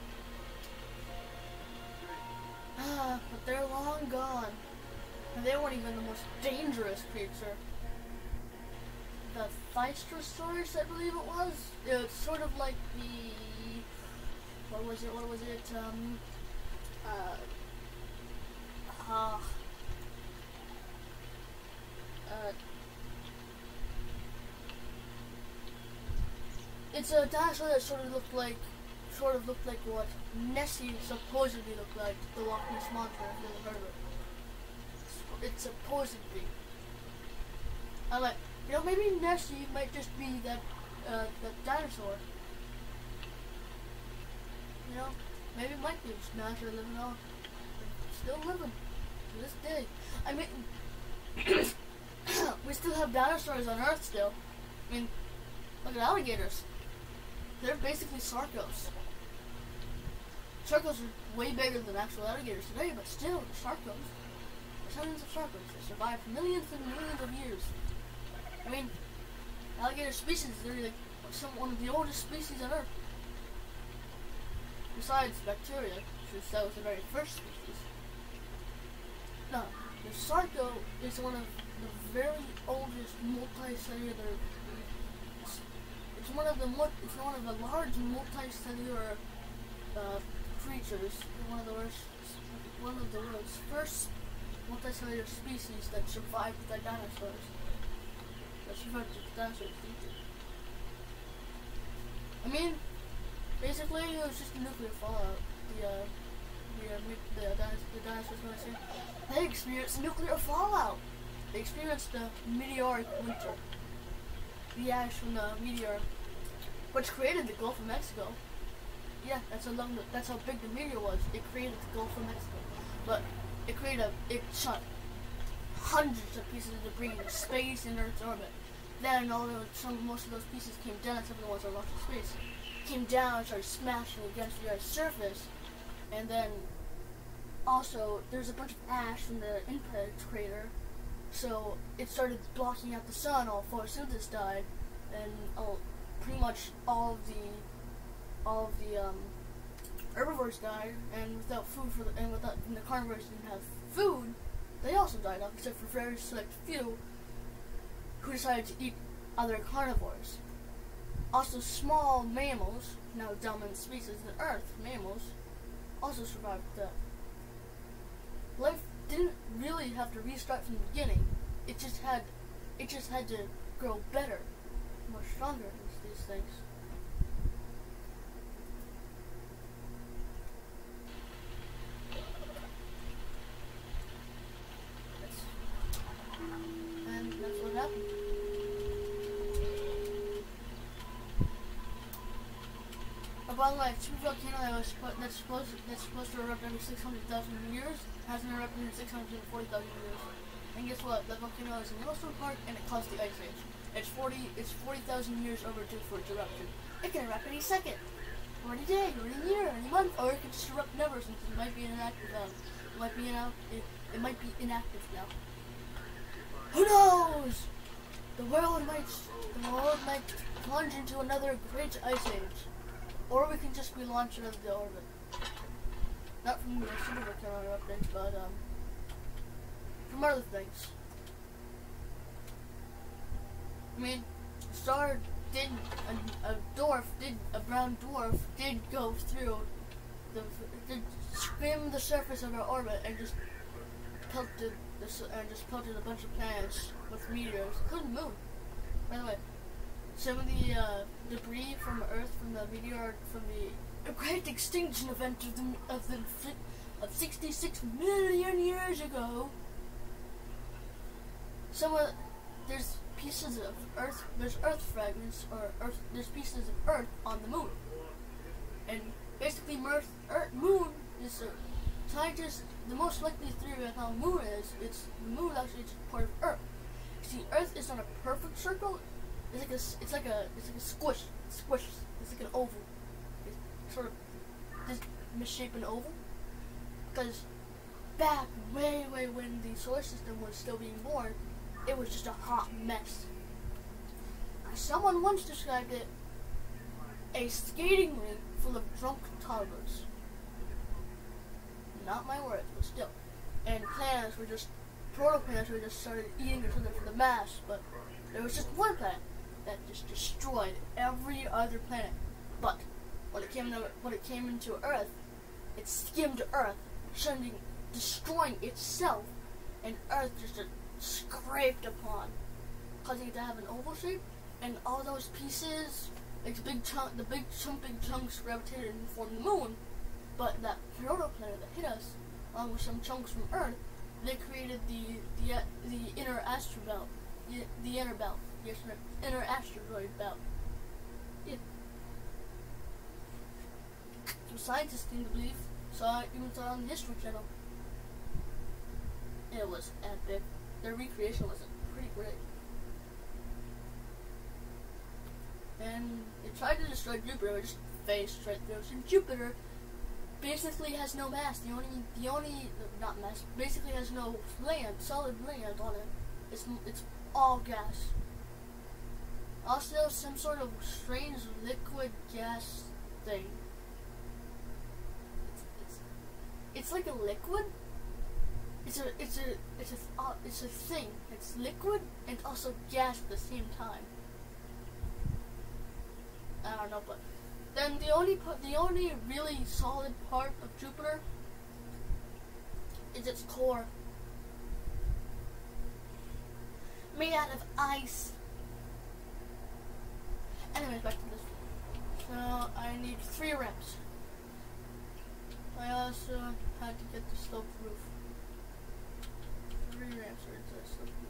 Ah, but they're long gone, and they weren't even the most dangerous creature. The Thystrosaurus, I believe it was. It's sort of like the what was it? What was it? Um. Uh. Uh. uh it's a dinosaur that sort of looked like, sort of looked like what Nessie supposedly looked like. The Loch Ness Monster. I've never heard of it. It's supposed to be. I'm like, you know, maybe Nessie might just be that uh, that dinosaur. you know, maybe it might be just naturally living on. Still living to this day. I mean, we still have dinosaurs on Earth still. I mean, look at alligators. They're basically sarcos. Sarcos are way bigger than actual alligators today, but still, they're sarcos. There's hundreds of sarcos. They survived for millions and millions of years. I mean, alligator species, they're like some, one of the oldest species on Earth. Besides bacteria, since that was the very first species. No, the sarco is one of the very oldest multicellular. It's, it's one of the it's one of the large multicellular uh, creatures. One of the worst, one of the world's first multicellular species that survived with the dinosaurs. That survived with the dinosaurs. I mean, basically, it was just a nuclear fallout. The uh, the uh, the, dinos- the dinosaurs, what I say, they experienced nuclear fallout. They experienced the meteoric winter. The ash from the meteor, which created the Gulf of Mexico. Yeah, that's how long. The, that's how big the meteor was. It created the Gulf of Mexico, but it created a. It shot hundreds of pieces of debris into space in Earth's orbit. Then all those, some most of those pieces came down. Some of the ones that launched in space came down and started smashing against the Earth's surface, and then also there's a bunch of ash from the impact crater, so it started blocking out the sun. All photosynthesis died, and all, pretty much all of the all of the um, herbivores died, and without food for the and without and the carnivores didn't have food, they also died off, except for very select few who decided to eat other carnivores. Also, small mammals, now dominant species on Earth, mammals, also survived that. Life didn't really have to restart from the beginning. It just had, it just had to grow better, more stronger than these things. That's, and that's what happened. By the way, super volcano that was that's supposed that's supposed to erupt every six hundred thousand years hasn't erupted in six hundred forty thousand years. And guess what? That volcano is in Yellowstone Park, and it caused the Ice Age. It's forty it's forty thousand years overdue for its eruption. It can erupt any second, or any day, or any year, or any month, or it can just erupt never, since it might be inactive now. It might be inactive. It, it might be inactive now. Who knows? The world might the world might plunge into another great ice age. Or we can just be launched into the orbit. Not from the super volcano erupting, but um, from other things. I mean, a star did, a, a dwarf did, a brown dwarf did go through the, did skim the surface of our orbit and just pelted this, and just pelted a bunch of planets with meteors, including the moon. By the way, some of the uh, debris from Earth, from the meteor, from the great extinction event of the of the of sixty-six million years ago. Some of there's pieces of Earth, there's Earth fragments, or Earth, there's pieces of Earth on the moon, and basically, Earth, Earth moon is a scientist. The most likely theory of how moon is, it's the moon actually is part of Earth. See, Earth is not a perfect circle. It's like a, it's like a, it's like a squish, squish. It's like an oval. It's sort of this misshapen oval. Because back way, way when the solar system was still being born, it was just a hot mess. Someone once described it a skating rink full of drunk toddlers. Not my words, but still. And planets were just protoplanets were just started eating each other for the mass, but there was just one planet that just destroyed every other planet. But when it came to when it came into Earth, it skimmed Earth, sending destroying itself, and Earth just uh, scraped upon, causing it to have an oval shape, and all those pieces, like the big chunk, the big chunk, big chunks gravitated and formed the moon. But that protoplanet that hit us, along with some chunks from Earth, they created the the uh, the inner asteroid belt, the, the inner belt. Yes, inner asteroid belt. Yeah. So scientists seem to believe. So I even saw it on the History Channel. It was epic. Their recreation was pretty great. And it tried to destroy Jupiter, it just phased straight through. So Jupiter basically has no mass. The only, the only, not mass, basically has no land, solid land on it. It's, it's all gas. Also, some sort of strange liquid gas thing. It's, it's, it's like a liquid. It's a, it's a, it's a, uh, it's a thing. It's liquid and also gas at the same time. I don't know, but then the only the only really solid part of Jupiter is its core, made out of ice. Anyways, back to this. So I need three ramps. I also had to get the sloped roof. Three ramps are into the sloped roof.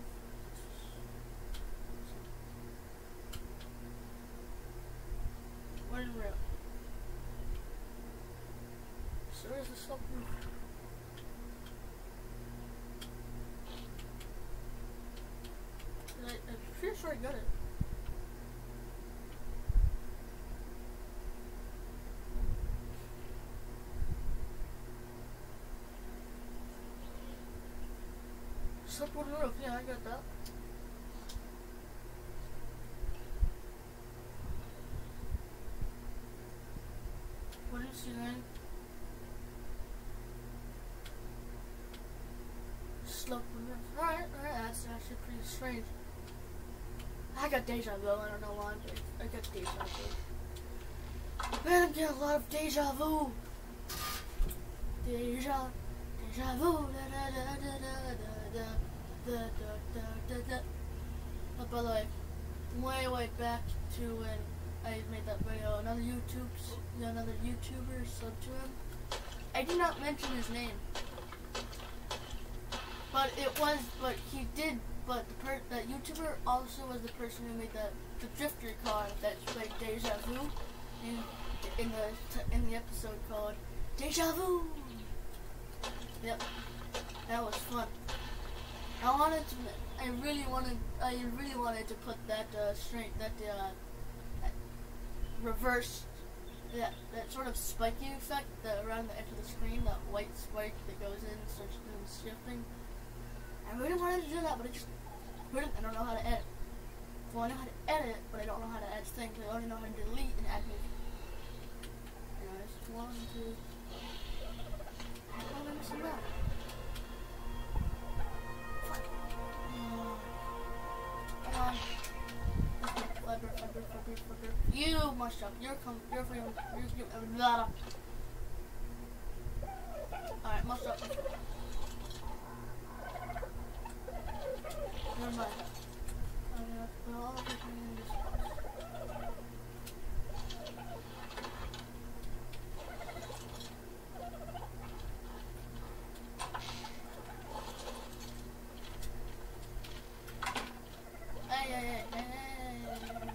One ramp. So where's the sloped roof? I, I'm pretty sure I got it. Sloped roof, yeah, I got that. What is he then? Slope roof. Alright, alright, that's actually pretty strange. I got deja vu, I don't know why, but I got deja vu. Man, I'm getting a lot of deja vu. Deja, deja vu, da da da da da da da da da da da. But by the way, way way back to when I made that video, another YouTube, another YouTuber sub to him. I did not mention his name, but it was, but he did. But the per that YouTuber also was the person who made the the drifter car that's played Deja Vu in in the in the episode called Deja Vu. Yep, that was fun. I wanted to, I really wanted, I really wanted to put that uh, straight, that uh, that reverse, that that sort of spiky effect that around the edge of the screen, that white spike that goes in and starts doing shifting. I really wanted to do that, but I just couldn't. I don't know how to edit. Well, I know how to edit, but I don't know how to add things. I only know how to delete and add music. Anyways, one, two. How am I missing that? Fuck. Come on. Okay, flubber, flubber, flubber, flubber. You must up. You're come. You're free. You're free. Blah. Alright, must up. Never mind. I'm gonna put all of everything in this box. Hey, hey, hey, hey, hey.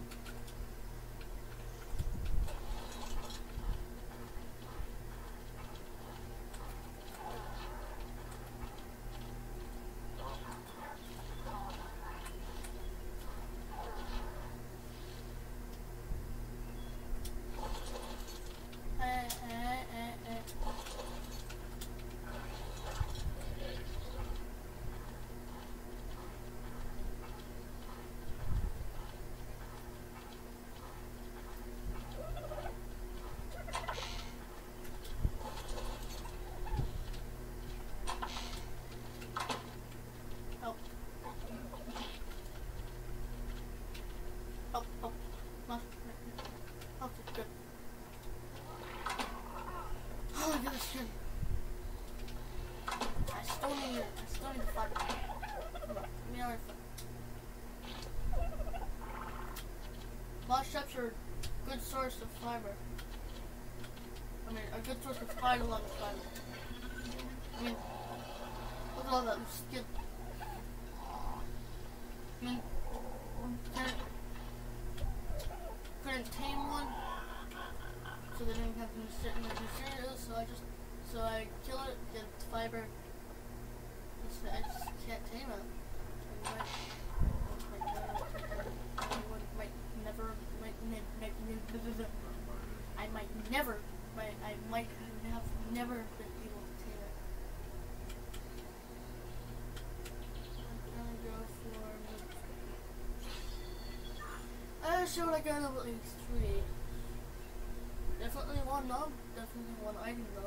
I still need it. I still need the fiber. Come on, give me another fiber. Moss chips are a good source of fiber. I mean, a good source of quite a lot of fiber. I mean, look at all that skin. I mean, couldn't, couldn't tame one. So because I didn't have any certain materials, so I just, so I kill it, get fiber. Just, I just can't tame it. I might, might never, might, might, I might never, might, I might have never been able to tame it. I'm gonna go for. I'm sure I got level three. Definitely one knob, definitely one item though.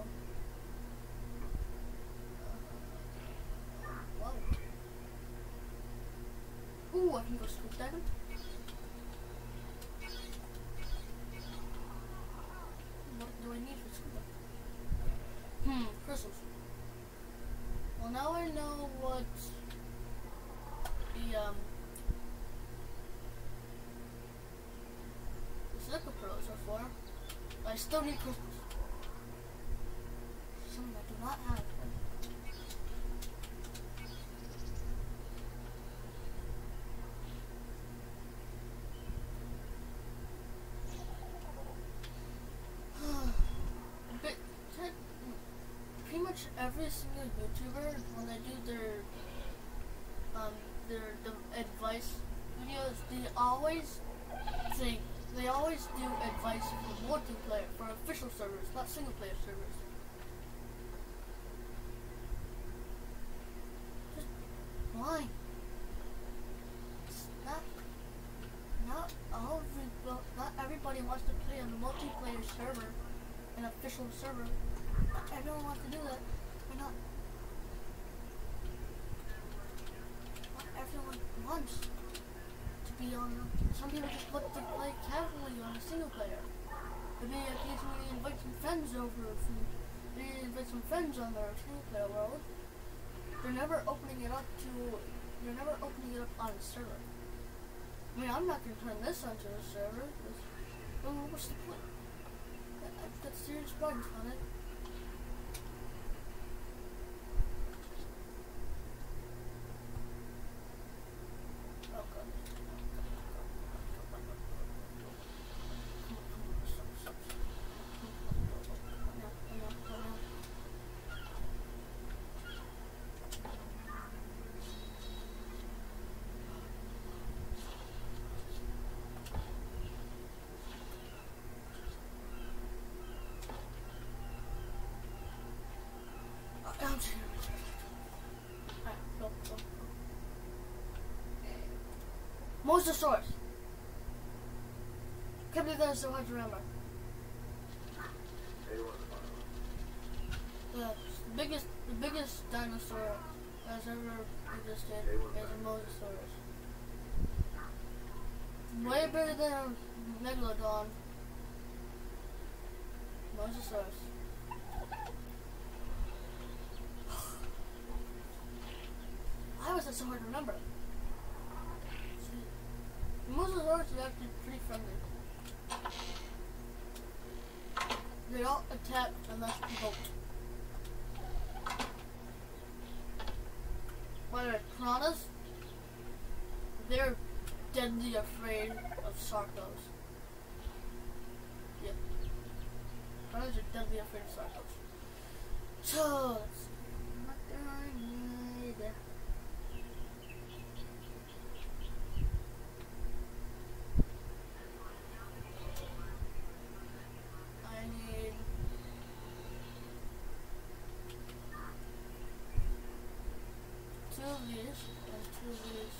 Uh, wow. Ooh, I can go scoop diving. What do I need for scuba? Hmm, crystals. Well, now I know what the um the silica pearls are for. But I still need crystals. Something I do not have. Pretty much every single YouTuber, when they do their um their, their advice videos, they always say they always do advice for multiplayer, for official servers, not single player servers. Just why? It's not not all not everybody wants to play on a multiplayer server, an official server. Not everyone wants to do that. Why not? Not everyone wants to be on. Some people just want to play casually on a single player. Maybe occasionally invite some friends over. From, maybe invite some friends on their single player world. They're never opening it up to. They're never opening it up on a server. I mean, I'm not going to turn this onto a server. Well, what's the point? I've got serious bugs on it. Mosasaurus. Can't believe that is so hard to remember. The biggest, the biggest dinosaur that's ever existed is a Mosasaurus. Way bigger than a Megalodon. Mosasaurus. Why was that so hard to remember? Mosasaurus is actually pretty friendly. They don't attack unless provoked. But piranhas, they're deadly afraid of sarcos. Yeah. Piranhas are deadly afraid of sarcos. So, let's see. What do I need? Two of these, and two of these,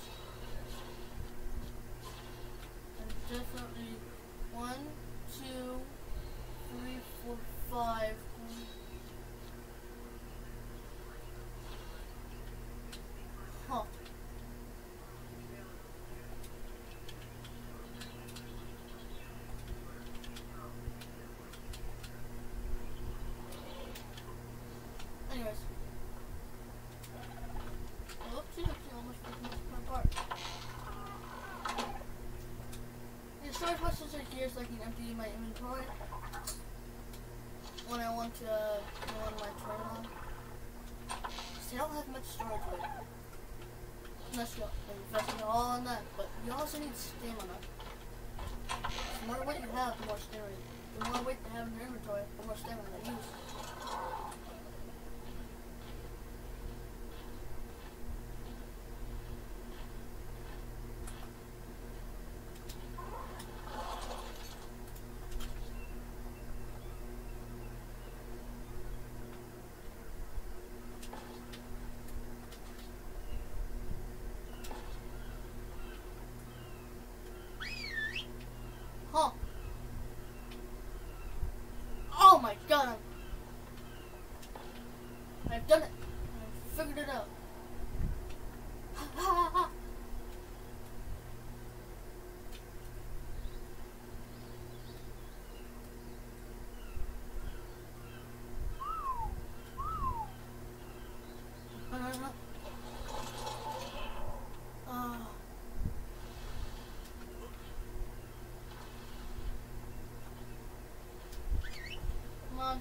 and definitely one, two, three, four, five. Huh. Anyways. Storage boxes are here so I can empty my inventory when I want to uh, go on my terminal. I don't have much storage with it. Unless you invest it all in that, but you also need stamina. The more weight you have, the more stamina The more weight they have in their inventory, the more stamina they use. Huh. Oh my god, I'm, I've done it. I've figured it out. Ha ha ha. Uh, uh, come on.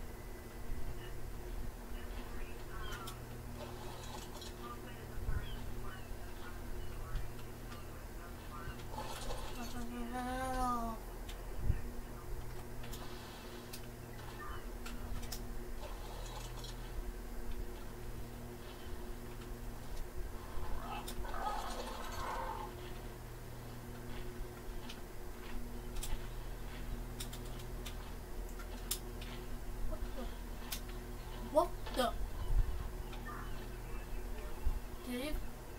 What the? Dave?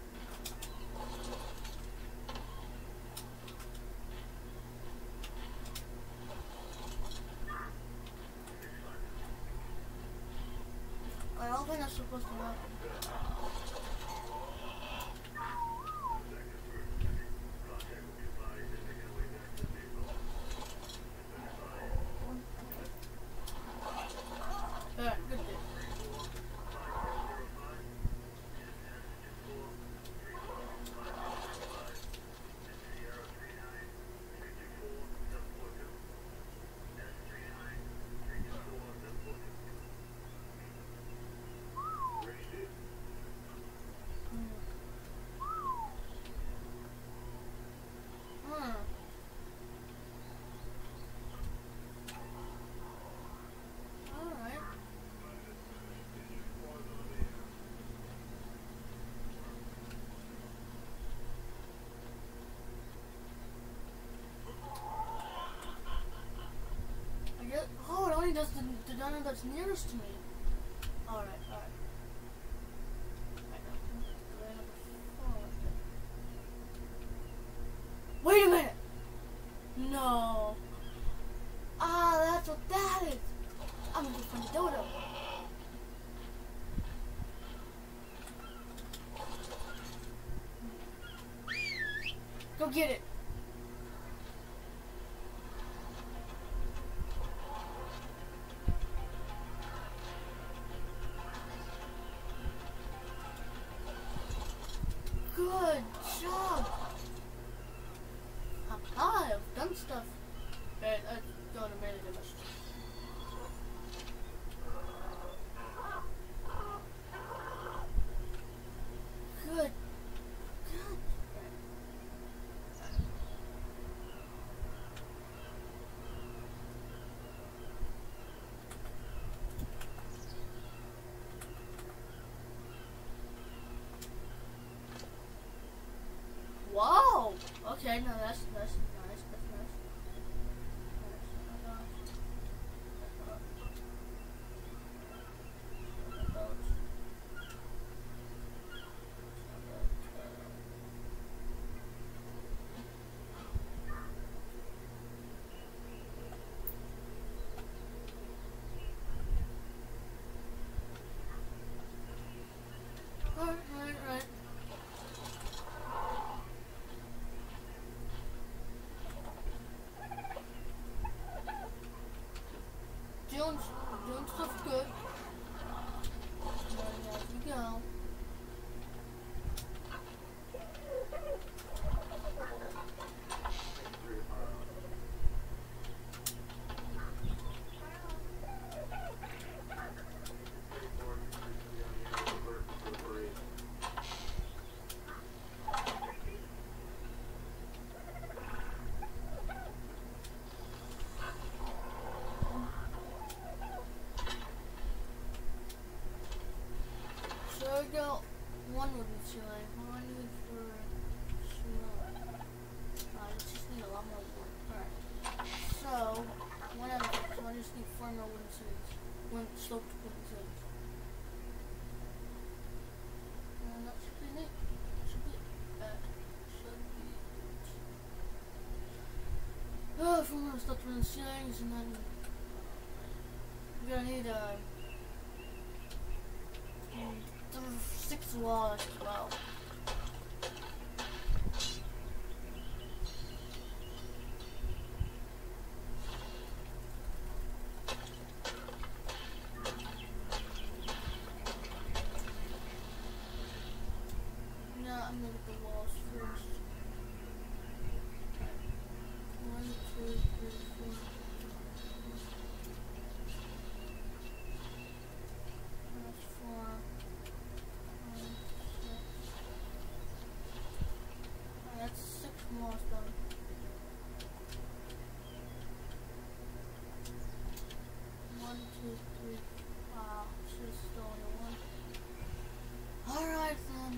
I don't think that's supposed to happen. Alright, good day. Hmm. Alright. I guess, oh, it only does the, the diner that's nearest to me. Alright, alright. Wait a minute! No. Ah, that's what that is. I'm gonna find the dodo. Go get it. Good job. Ah, I've done stuff. Alright, let's go in a minute. Good. Good. Wow. Okay, no, that's that's nice. That's nice. Alright, alright, alright. Doing, doing stuff good. And as we go. already got one wooden ceiling. What do I need for snow? I just need a lot more wood. Alright. So, one out of it. So I just need four more wooden ceilings. One sloped wooden ceilings. And that should be neat. That should be it. That should be it. Oh, four more sloped wooden ceilings, and then we're gonna need a. Uh, Six walls as well. Yeah, I'm gonna get the walls first. One, two, three, four. That's four. That's six more done. One, two, three. Wow, she's still only one. Alright then.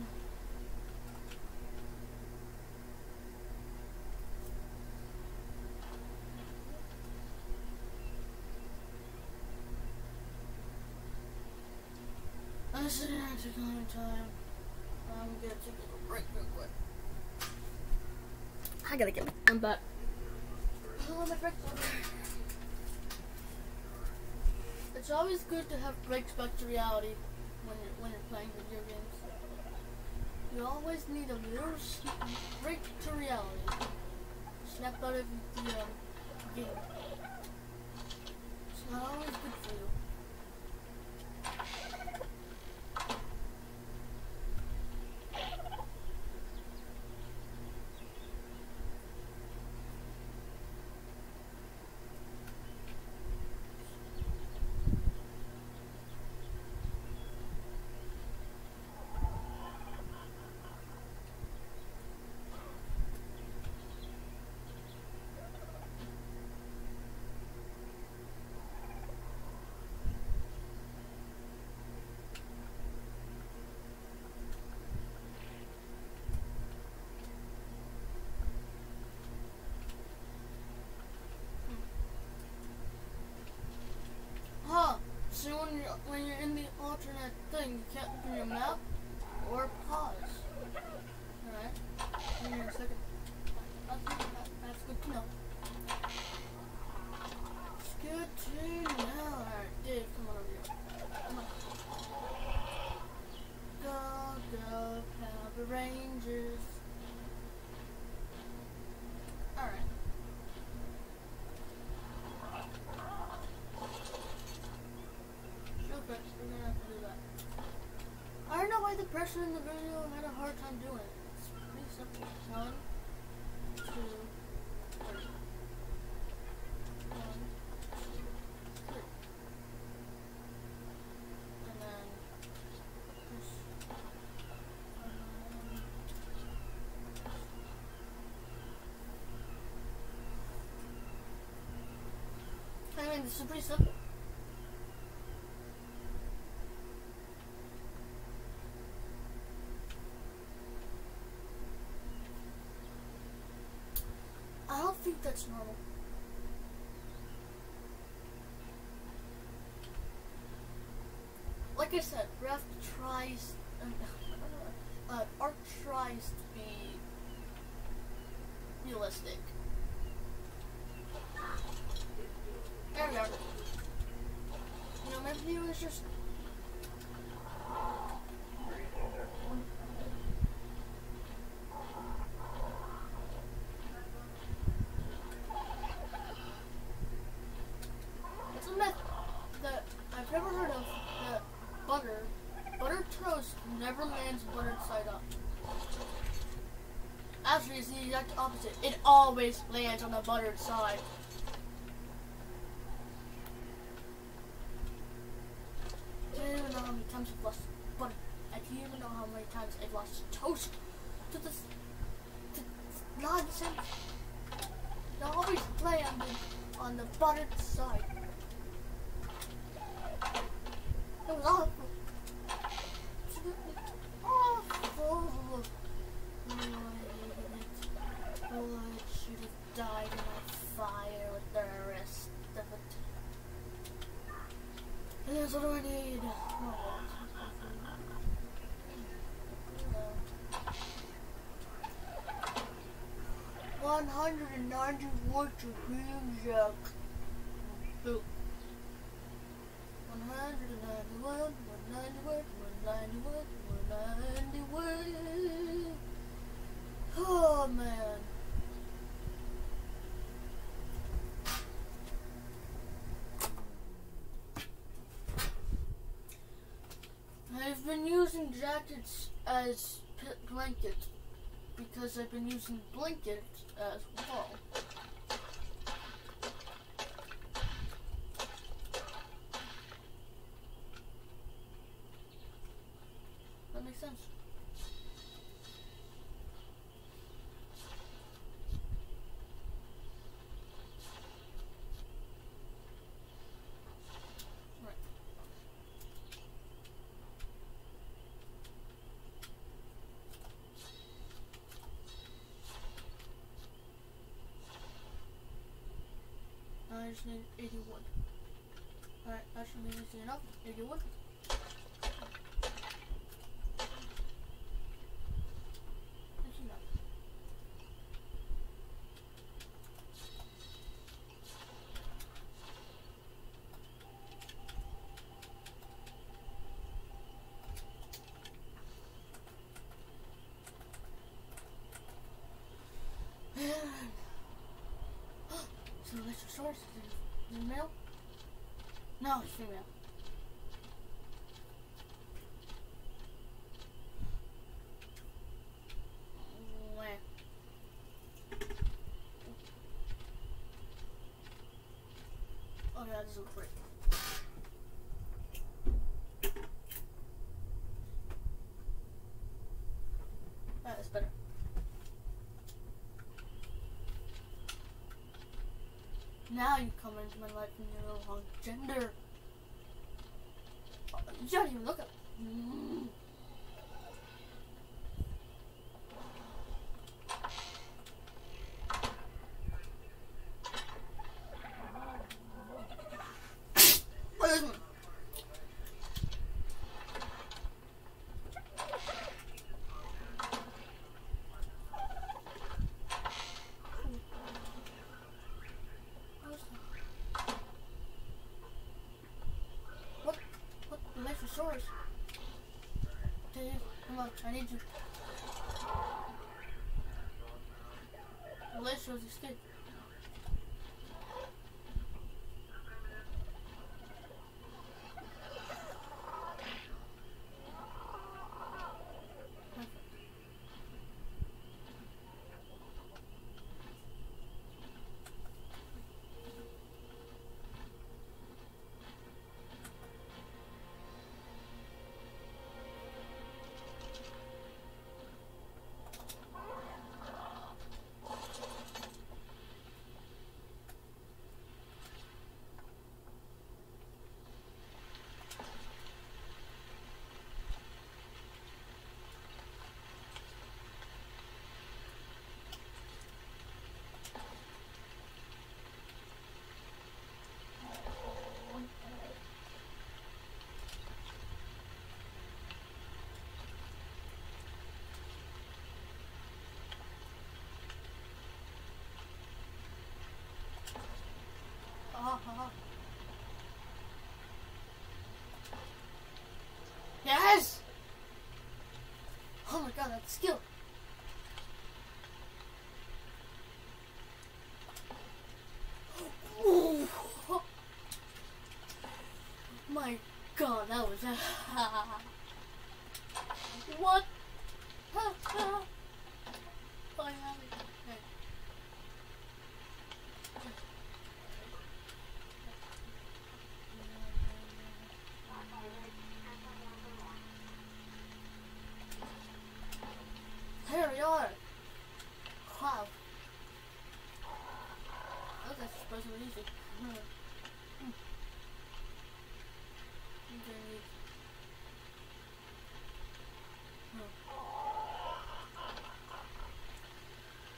This is gonna take a long time. I'm gonna take a break real quick. I gotta get my I'm back. Oh, my break's over. It's always good to have breaks back to reality when you're when you're playing video games. You always need a little break to reality. Snap out of the um, game. It's not always good for you. So when you're, when you're in the alternate thing, you can't open your map or pause. Alright? Give me a second. That's, that, that's good to know. It's good to know. Alright, Dave, come on over here. Come on. Go, go, Power Rangers. Alright. We're gonna have to do that. I don't know why the person in the video had a hard time doing it. It's pretty simple. One, two, three. One, two, three. And then this. I mean, this is pretty simple. I don't think that's normal. Like I said, Raft tries, uh, art tries to be realistic. There we are. You know, maybe it was just. It's a myth that I've never heard of that butter, buttered toast never lands buttered side up. Actually, it's the exact opposite. It always lands on the buttered side. I don't even know how many times I've lost butter. I don't even know how many times I've lost toast to this to nonsense. They always landed on the buttered side. It was awful. Absolutely Yes, what do I need? One hundred and ninety wood to beam jack. Boom. One hundred and ninety-one, one ninety-one, one ninety-one, one ninety-one. Oh man. I've been using jackets as blankets because I've been using blankets as well. That makes sense. I just need eighty-one. Alright, that should be easy enough. eighty-one. That's enough. So let's just source. Is it male? No, it's female. Where? Oh yeah, this looks great. Alright, that's better. Now you come into my life and you're no longer gender. Oh, you don't even look up. Mm. What is it? Source. Dave, come on, I need you. The light shows his skin. Uh-huh. Yes! Oh my god, that's skill. Ooh. My god, that was a what? Finally. Okay. Here we are. Wow. That was actually supposed to be easy. Hmm. Hmm. Okay. Hmm.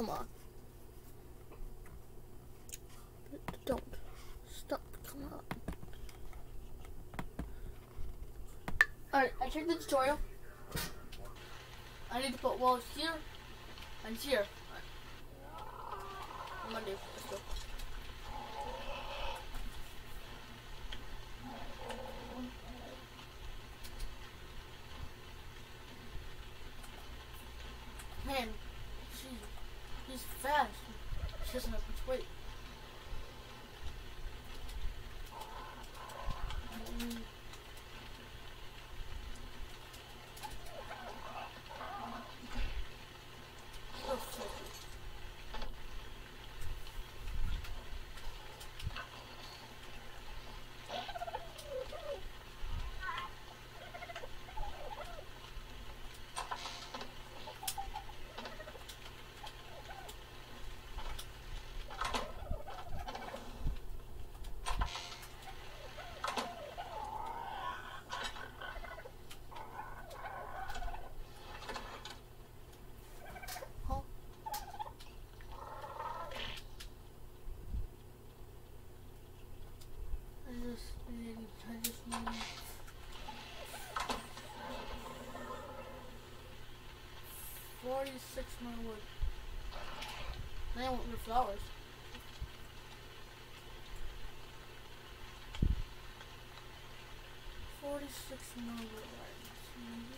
come on. Don't. Stop. Come on. Alright, I checked the tutorial. I need to put walls here and here. I'm gonna do. Let's go. Man, she, he's fast. She doesn't have much weight. Mm. Oh, sorry. I just need, I just need forty-six more wood. Then I want more flowers. Forty-six more wood. Right.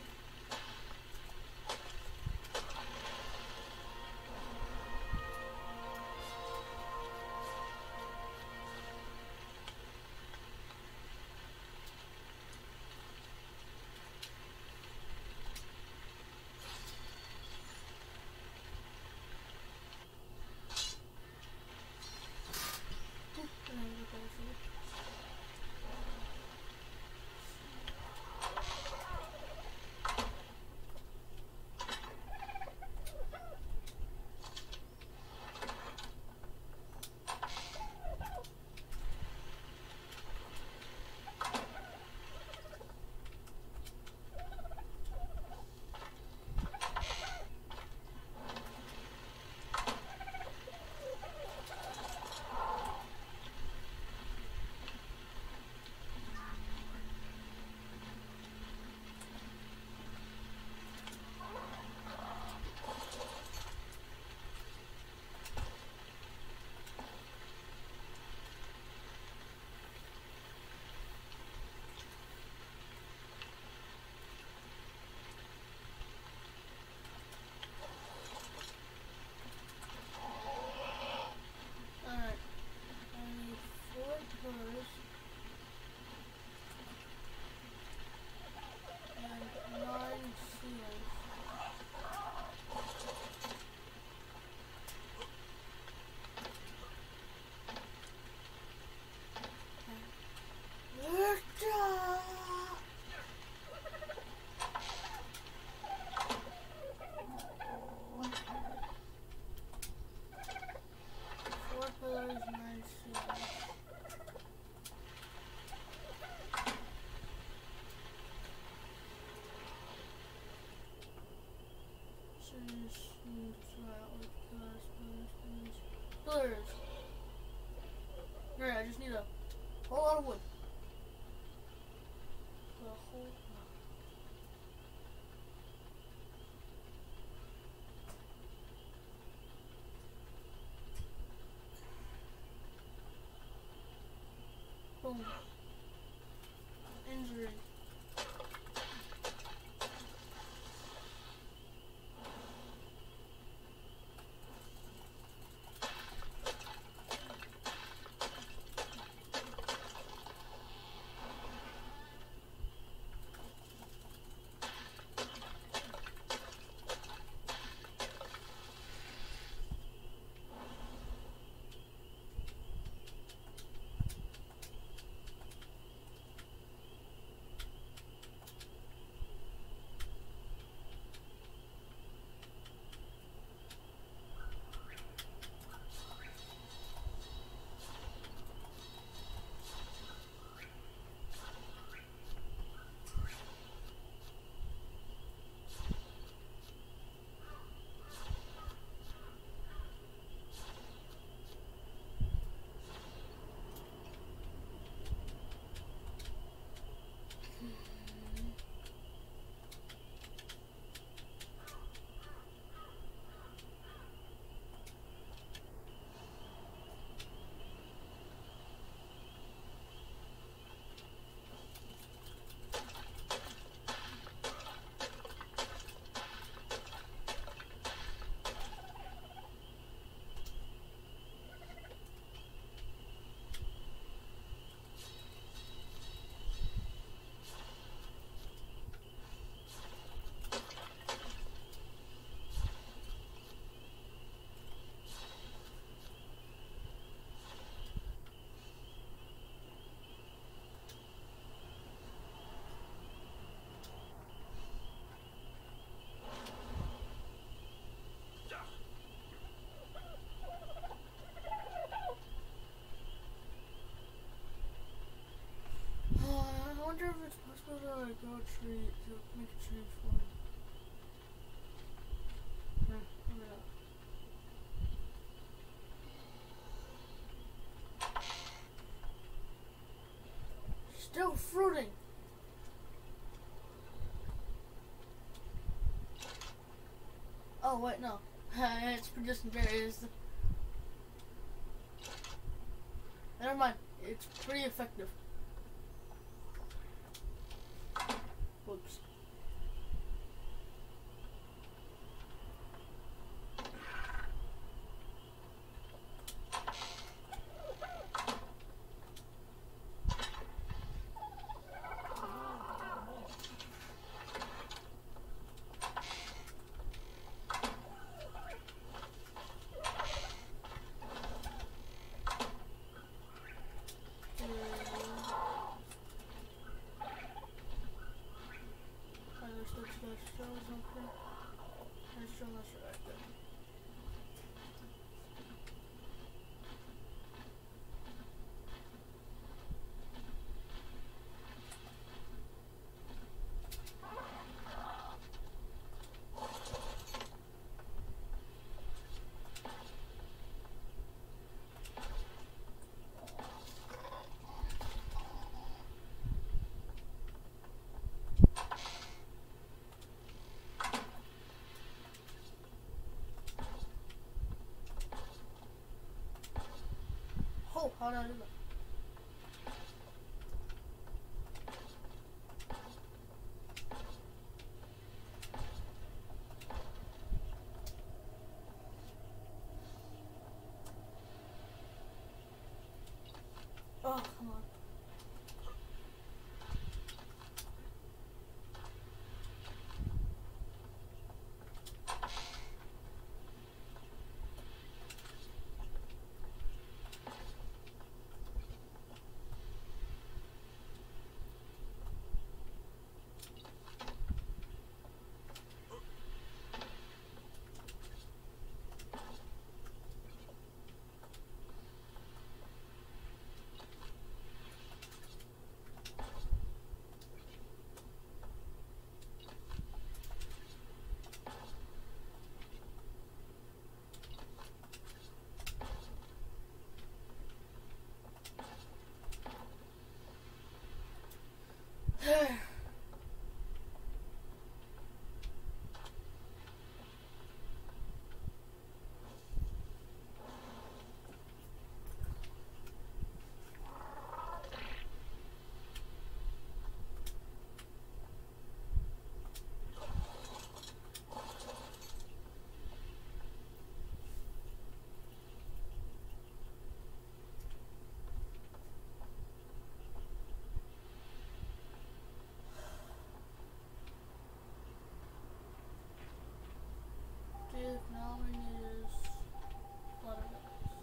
Pillars. Alright, I just need a whole lot of wood. A whole lot. Boom. Injury. grow a tree, to make a tree for me. Hmm, hold it up. Still fruiting. Oh wait, no. It's producing berries. Never mind. It's pretty effective. Whoops. Oh, how did I do that? Oh, come on. Dude, now we need is water bells.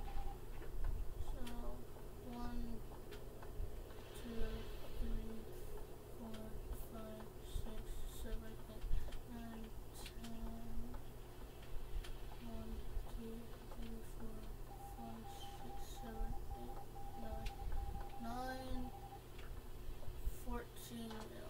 So, one, two, three, four, five, six, seven, eight, nine, ten. One, two, three, four, five, six, seven, eight, nine, nine, fourteen millions.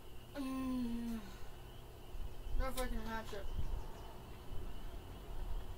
Mm. Not if I can hatch it.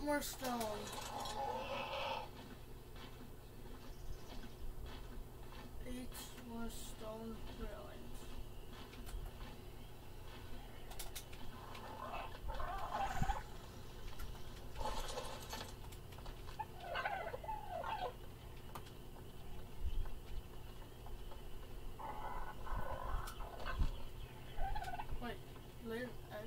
more stone. Eight more stone railings. Wait, later. I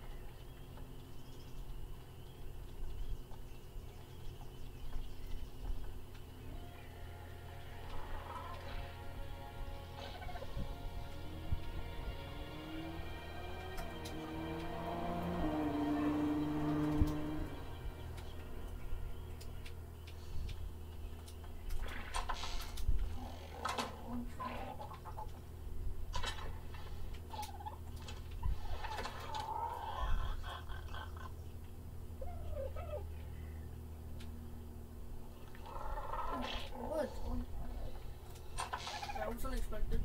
What? That was unexpected.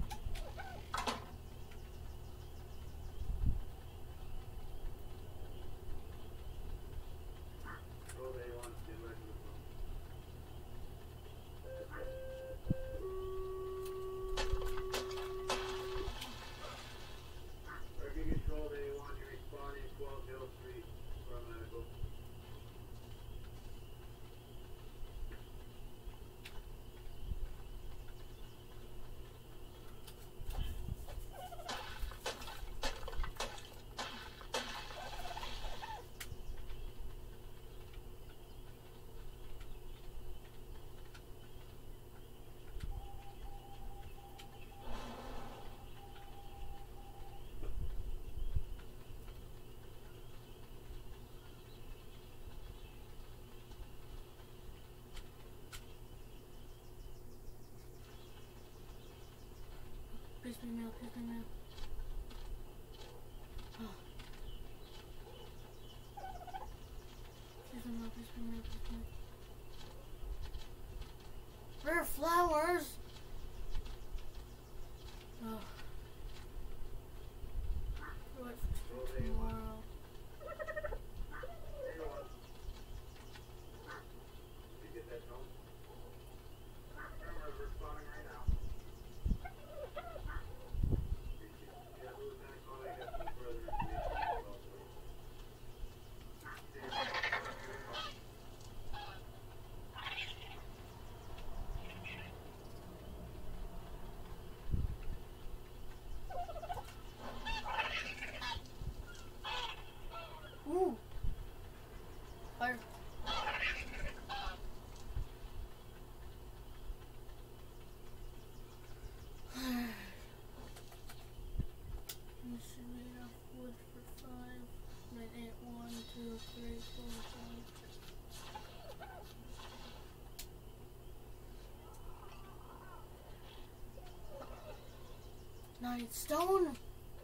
Please be mail, please be mail. Oh. Please be mail, please be mail, please be mail. Rare flowers! Oh. Wait for tomorrow. Did you get that phone? Camera's responding right now. Yeah, Lieutenant Cole, I got some further information about Ooh! Fire. You should make enough wood for five. Nine, eight, one, two, three, four, five. Nine stone.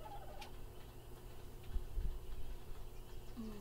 Mm.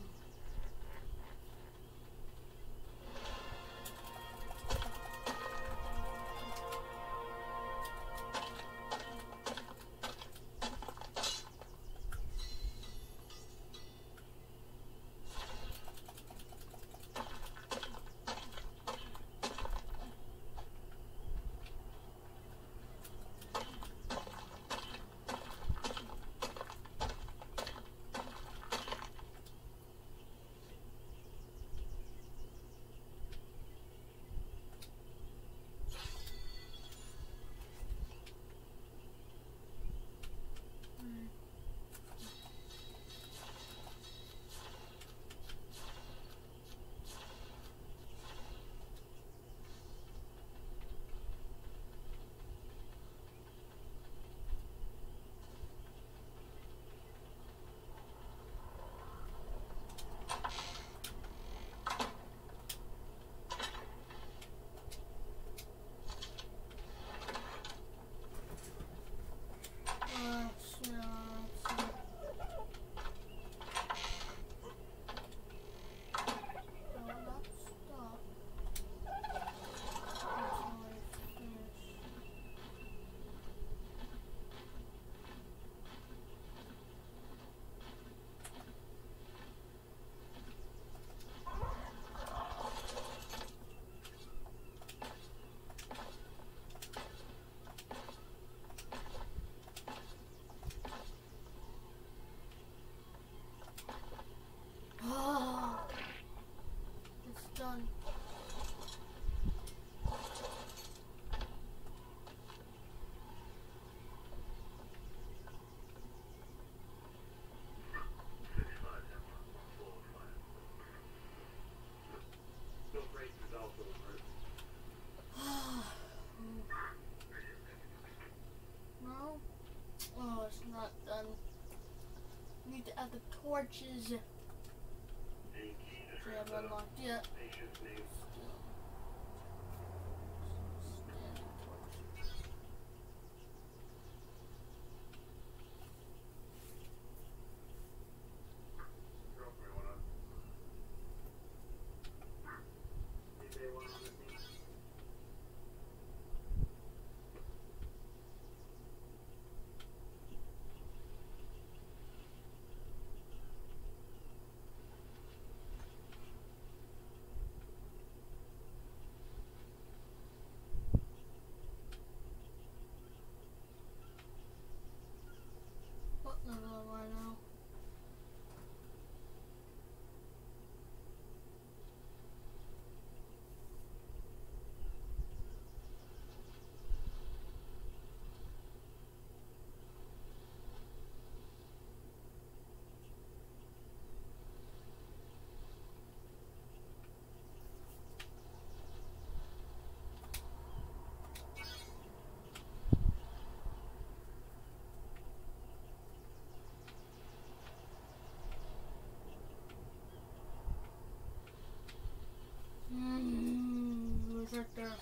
torches. So I haven't unlocked yet. What level am I now? Hmm, who's right there?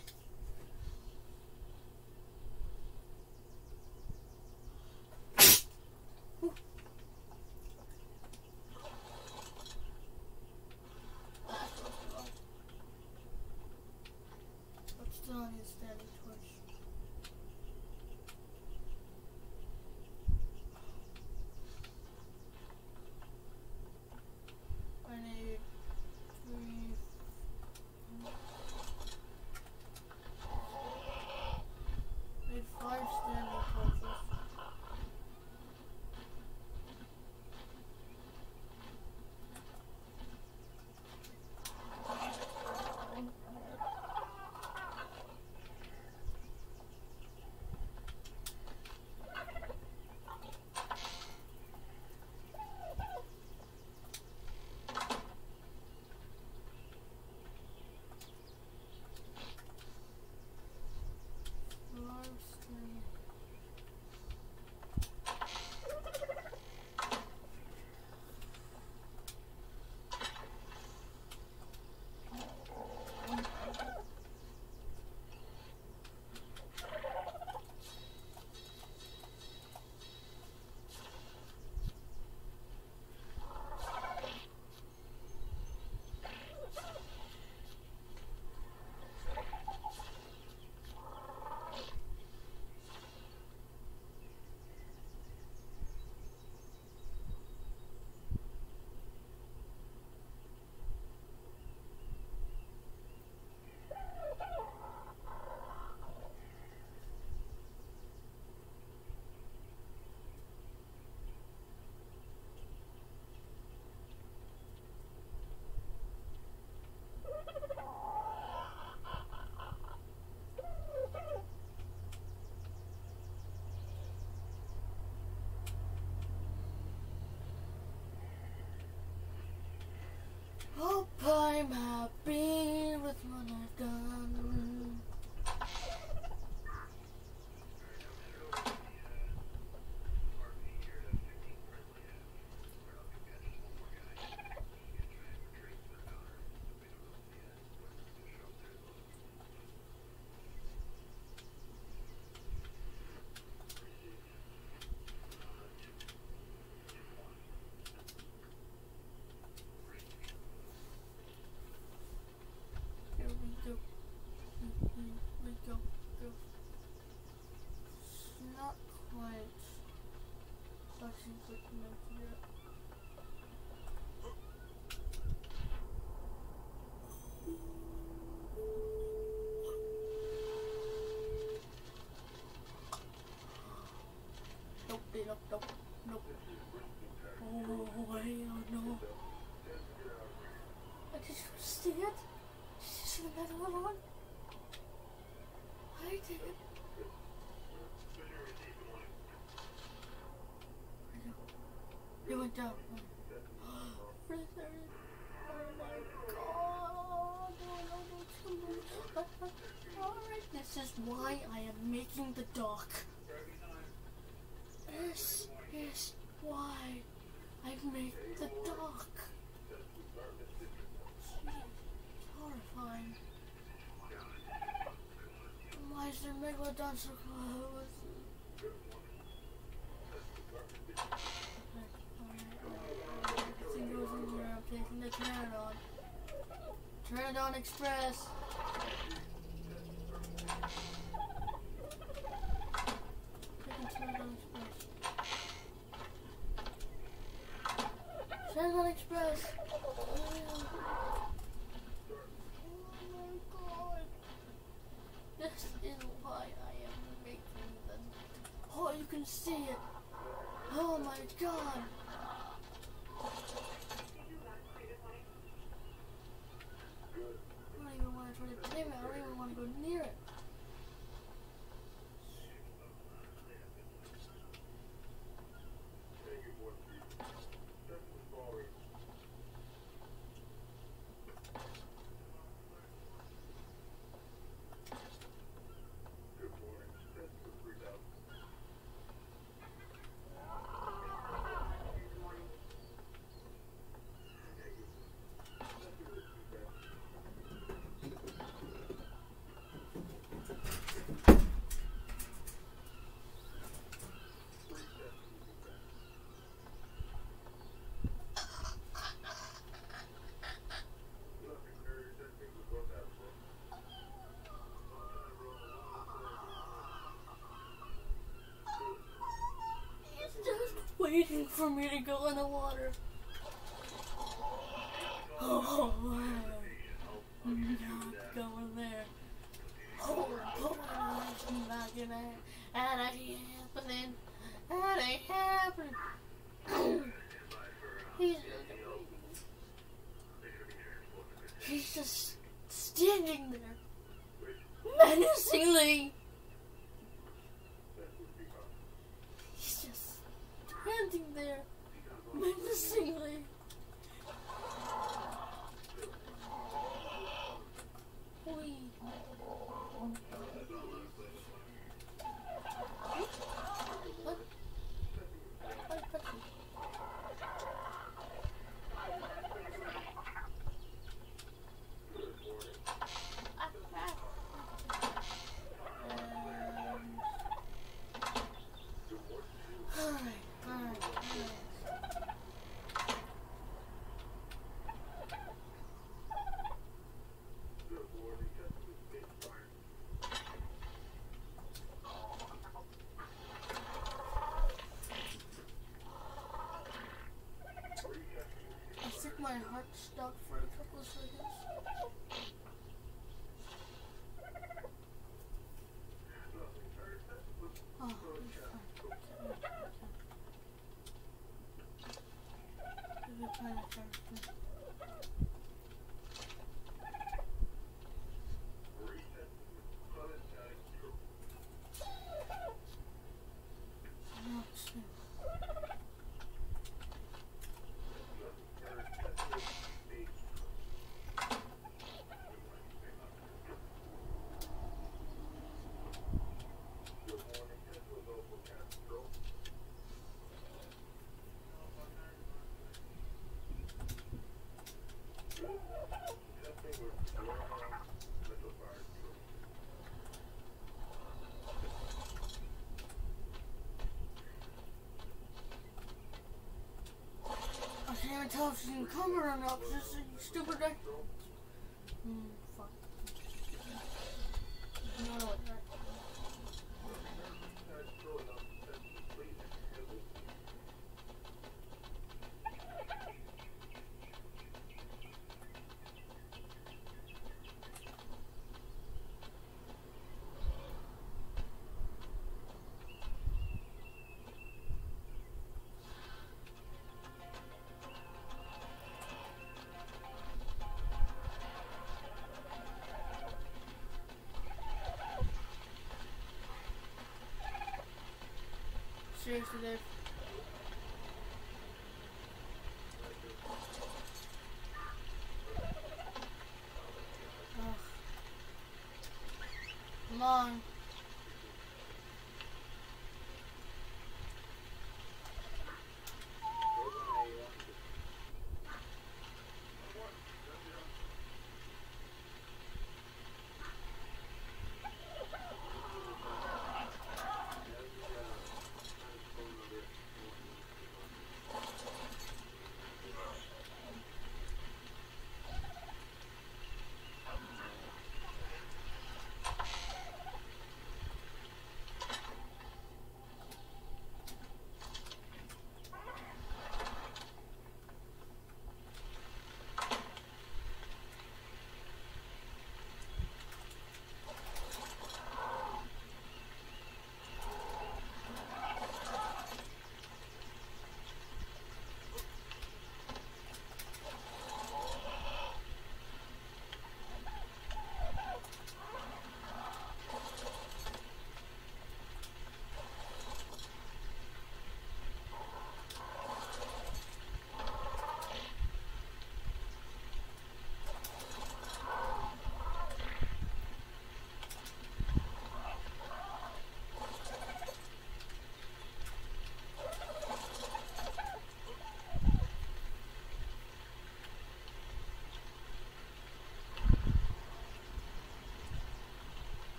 Ooh. What's still on his standing torch? I need three. I need five standing torches. Five standing. Hope I'm happy with what I've done. Here we go. Here we go. Go. It's not quite touching clicking up yet. Nope, nope, nope, nope. Oh, hell no. I just see it. Did you see the metal one? I did. It went down. Oh my god. No, no, no. Alright, this is why I am making the dock. This is why I'm make the dock. Jeez, horrifying. Why is there megalodon so close? Everything goes in here. I'm taking the Pteranodon. Pteranodon Express. Taking Pteranodon Express. Pteranodon Express. Oh my god. This is why I am making them. Oh, you can see it. Oh my god. I don't even want to try to tame it. I don't even want to go near it. Waiting for me to go in the water. Oh, I'm not going there. Oh, boy, I'm not gonna. That ain't happening. That ain't happening. He's just, he's just standing there, menacingly. He's just standing there, menacingly. Wee. What? What touched me? Ah, ah. Um. Alright, alright, alright. I think my heart stopped for a couple of seconds. Oh, it's fine. Give it time to turn. No, it's fine. I can't even tell if she's encumbered or not. This is a stupid guy. Hmm, fuck. No, no, it's not. Seriously, Dave. Ugh. Come on.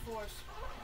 force.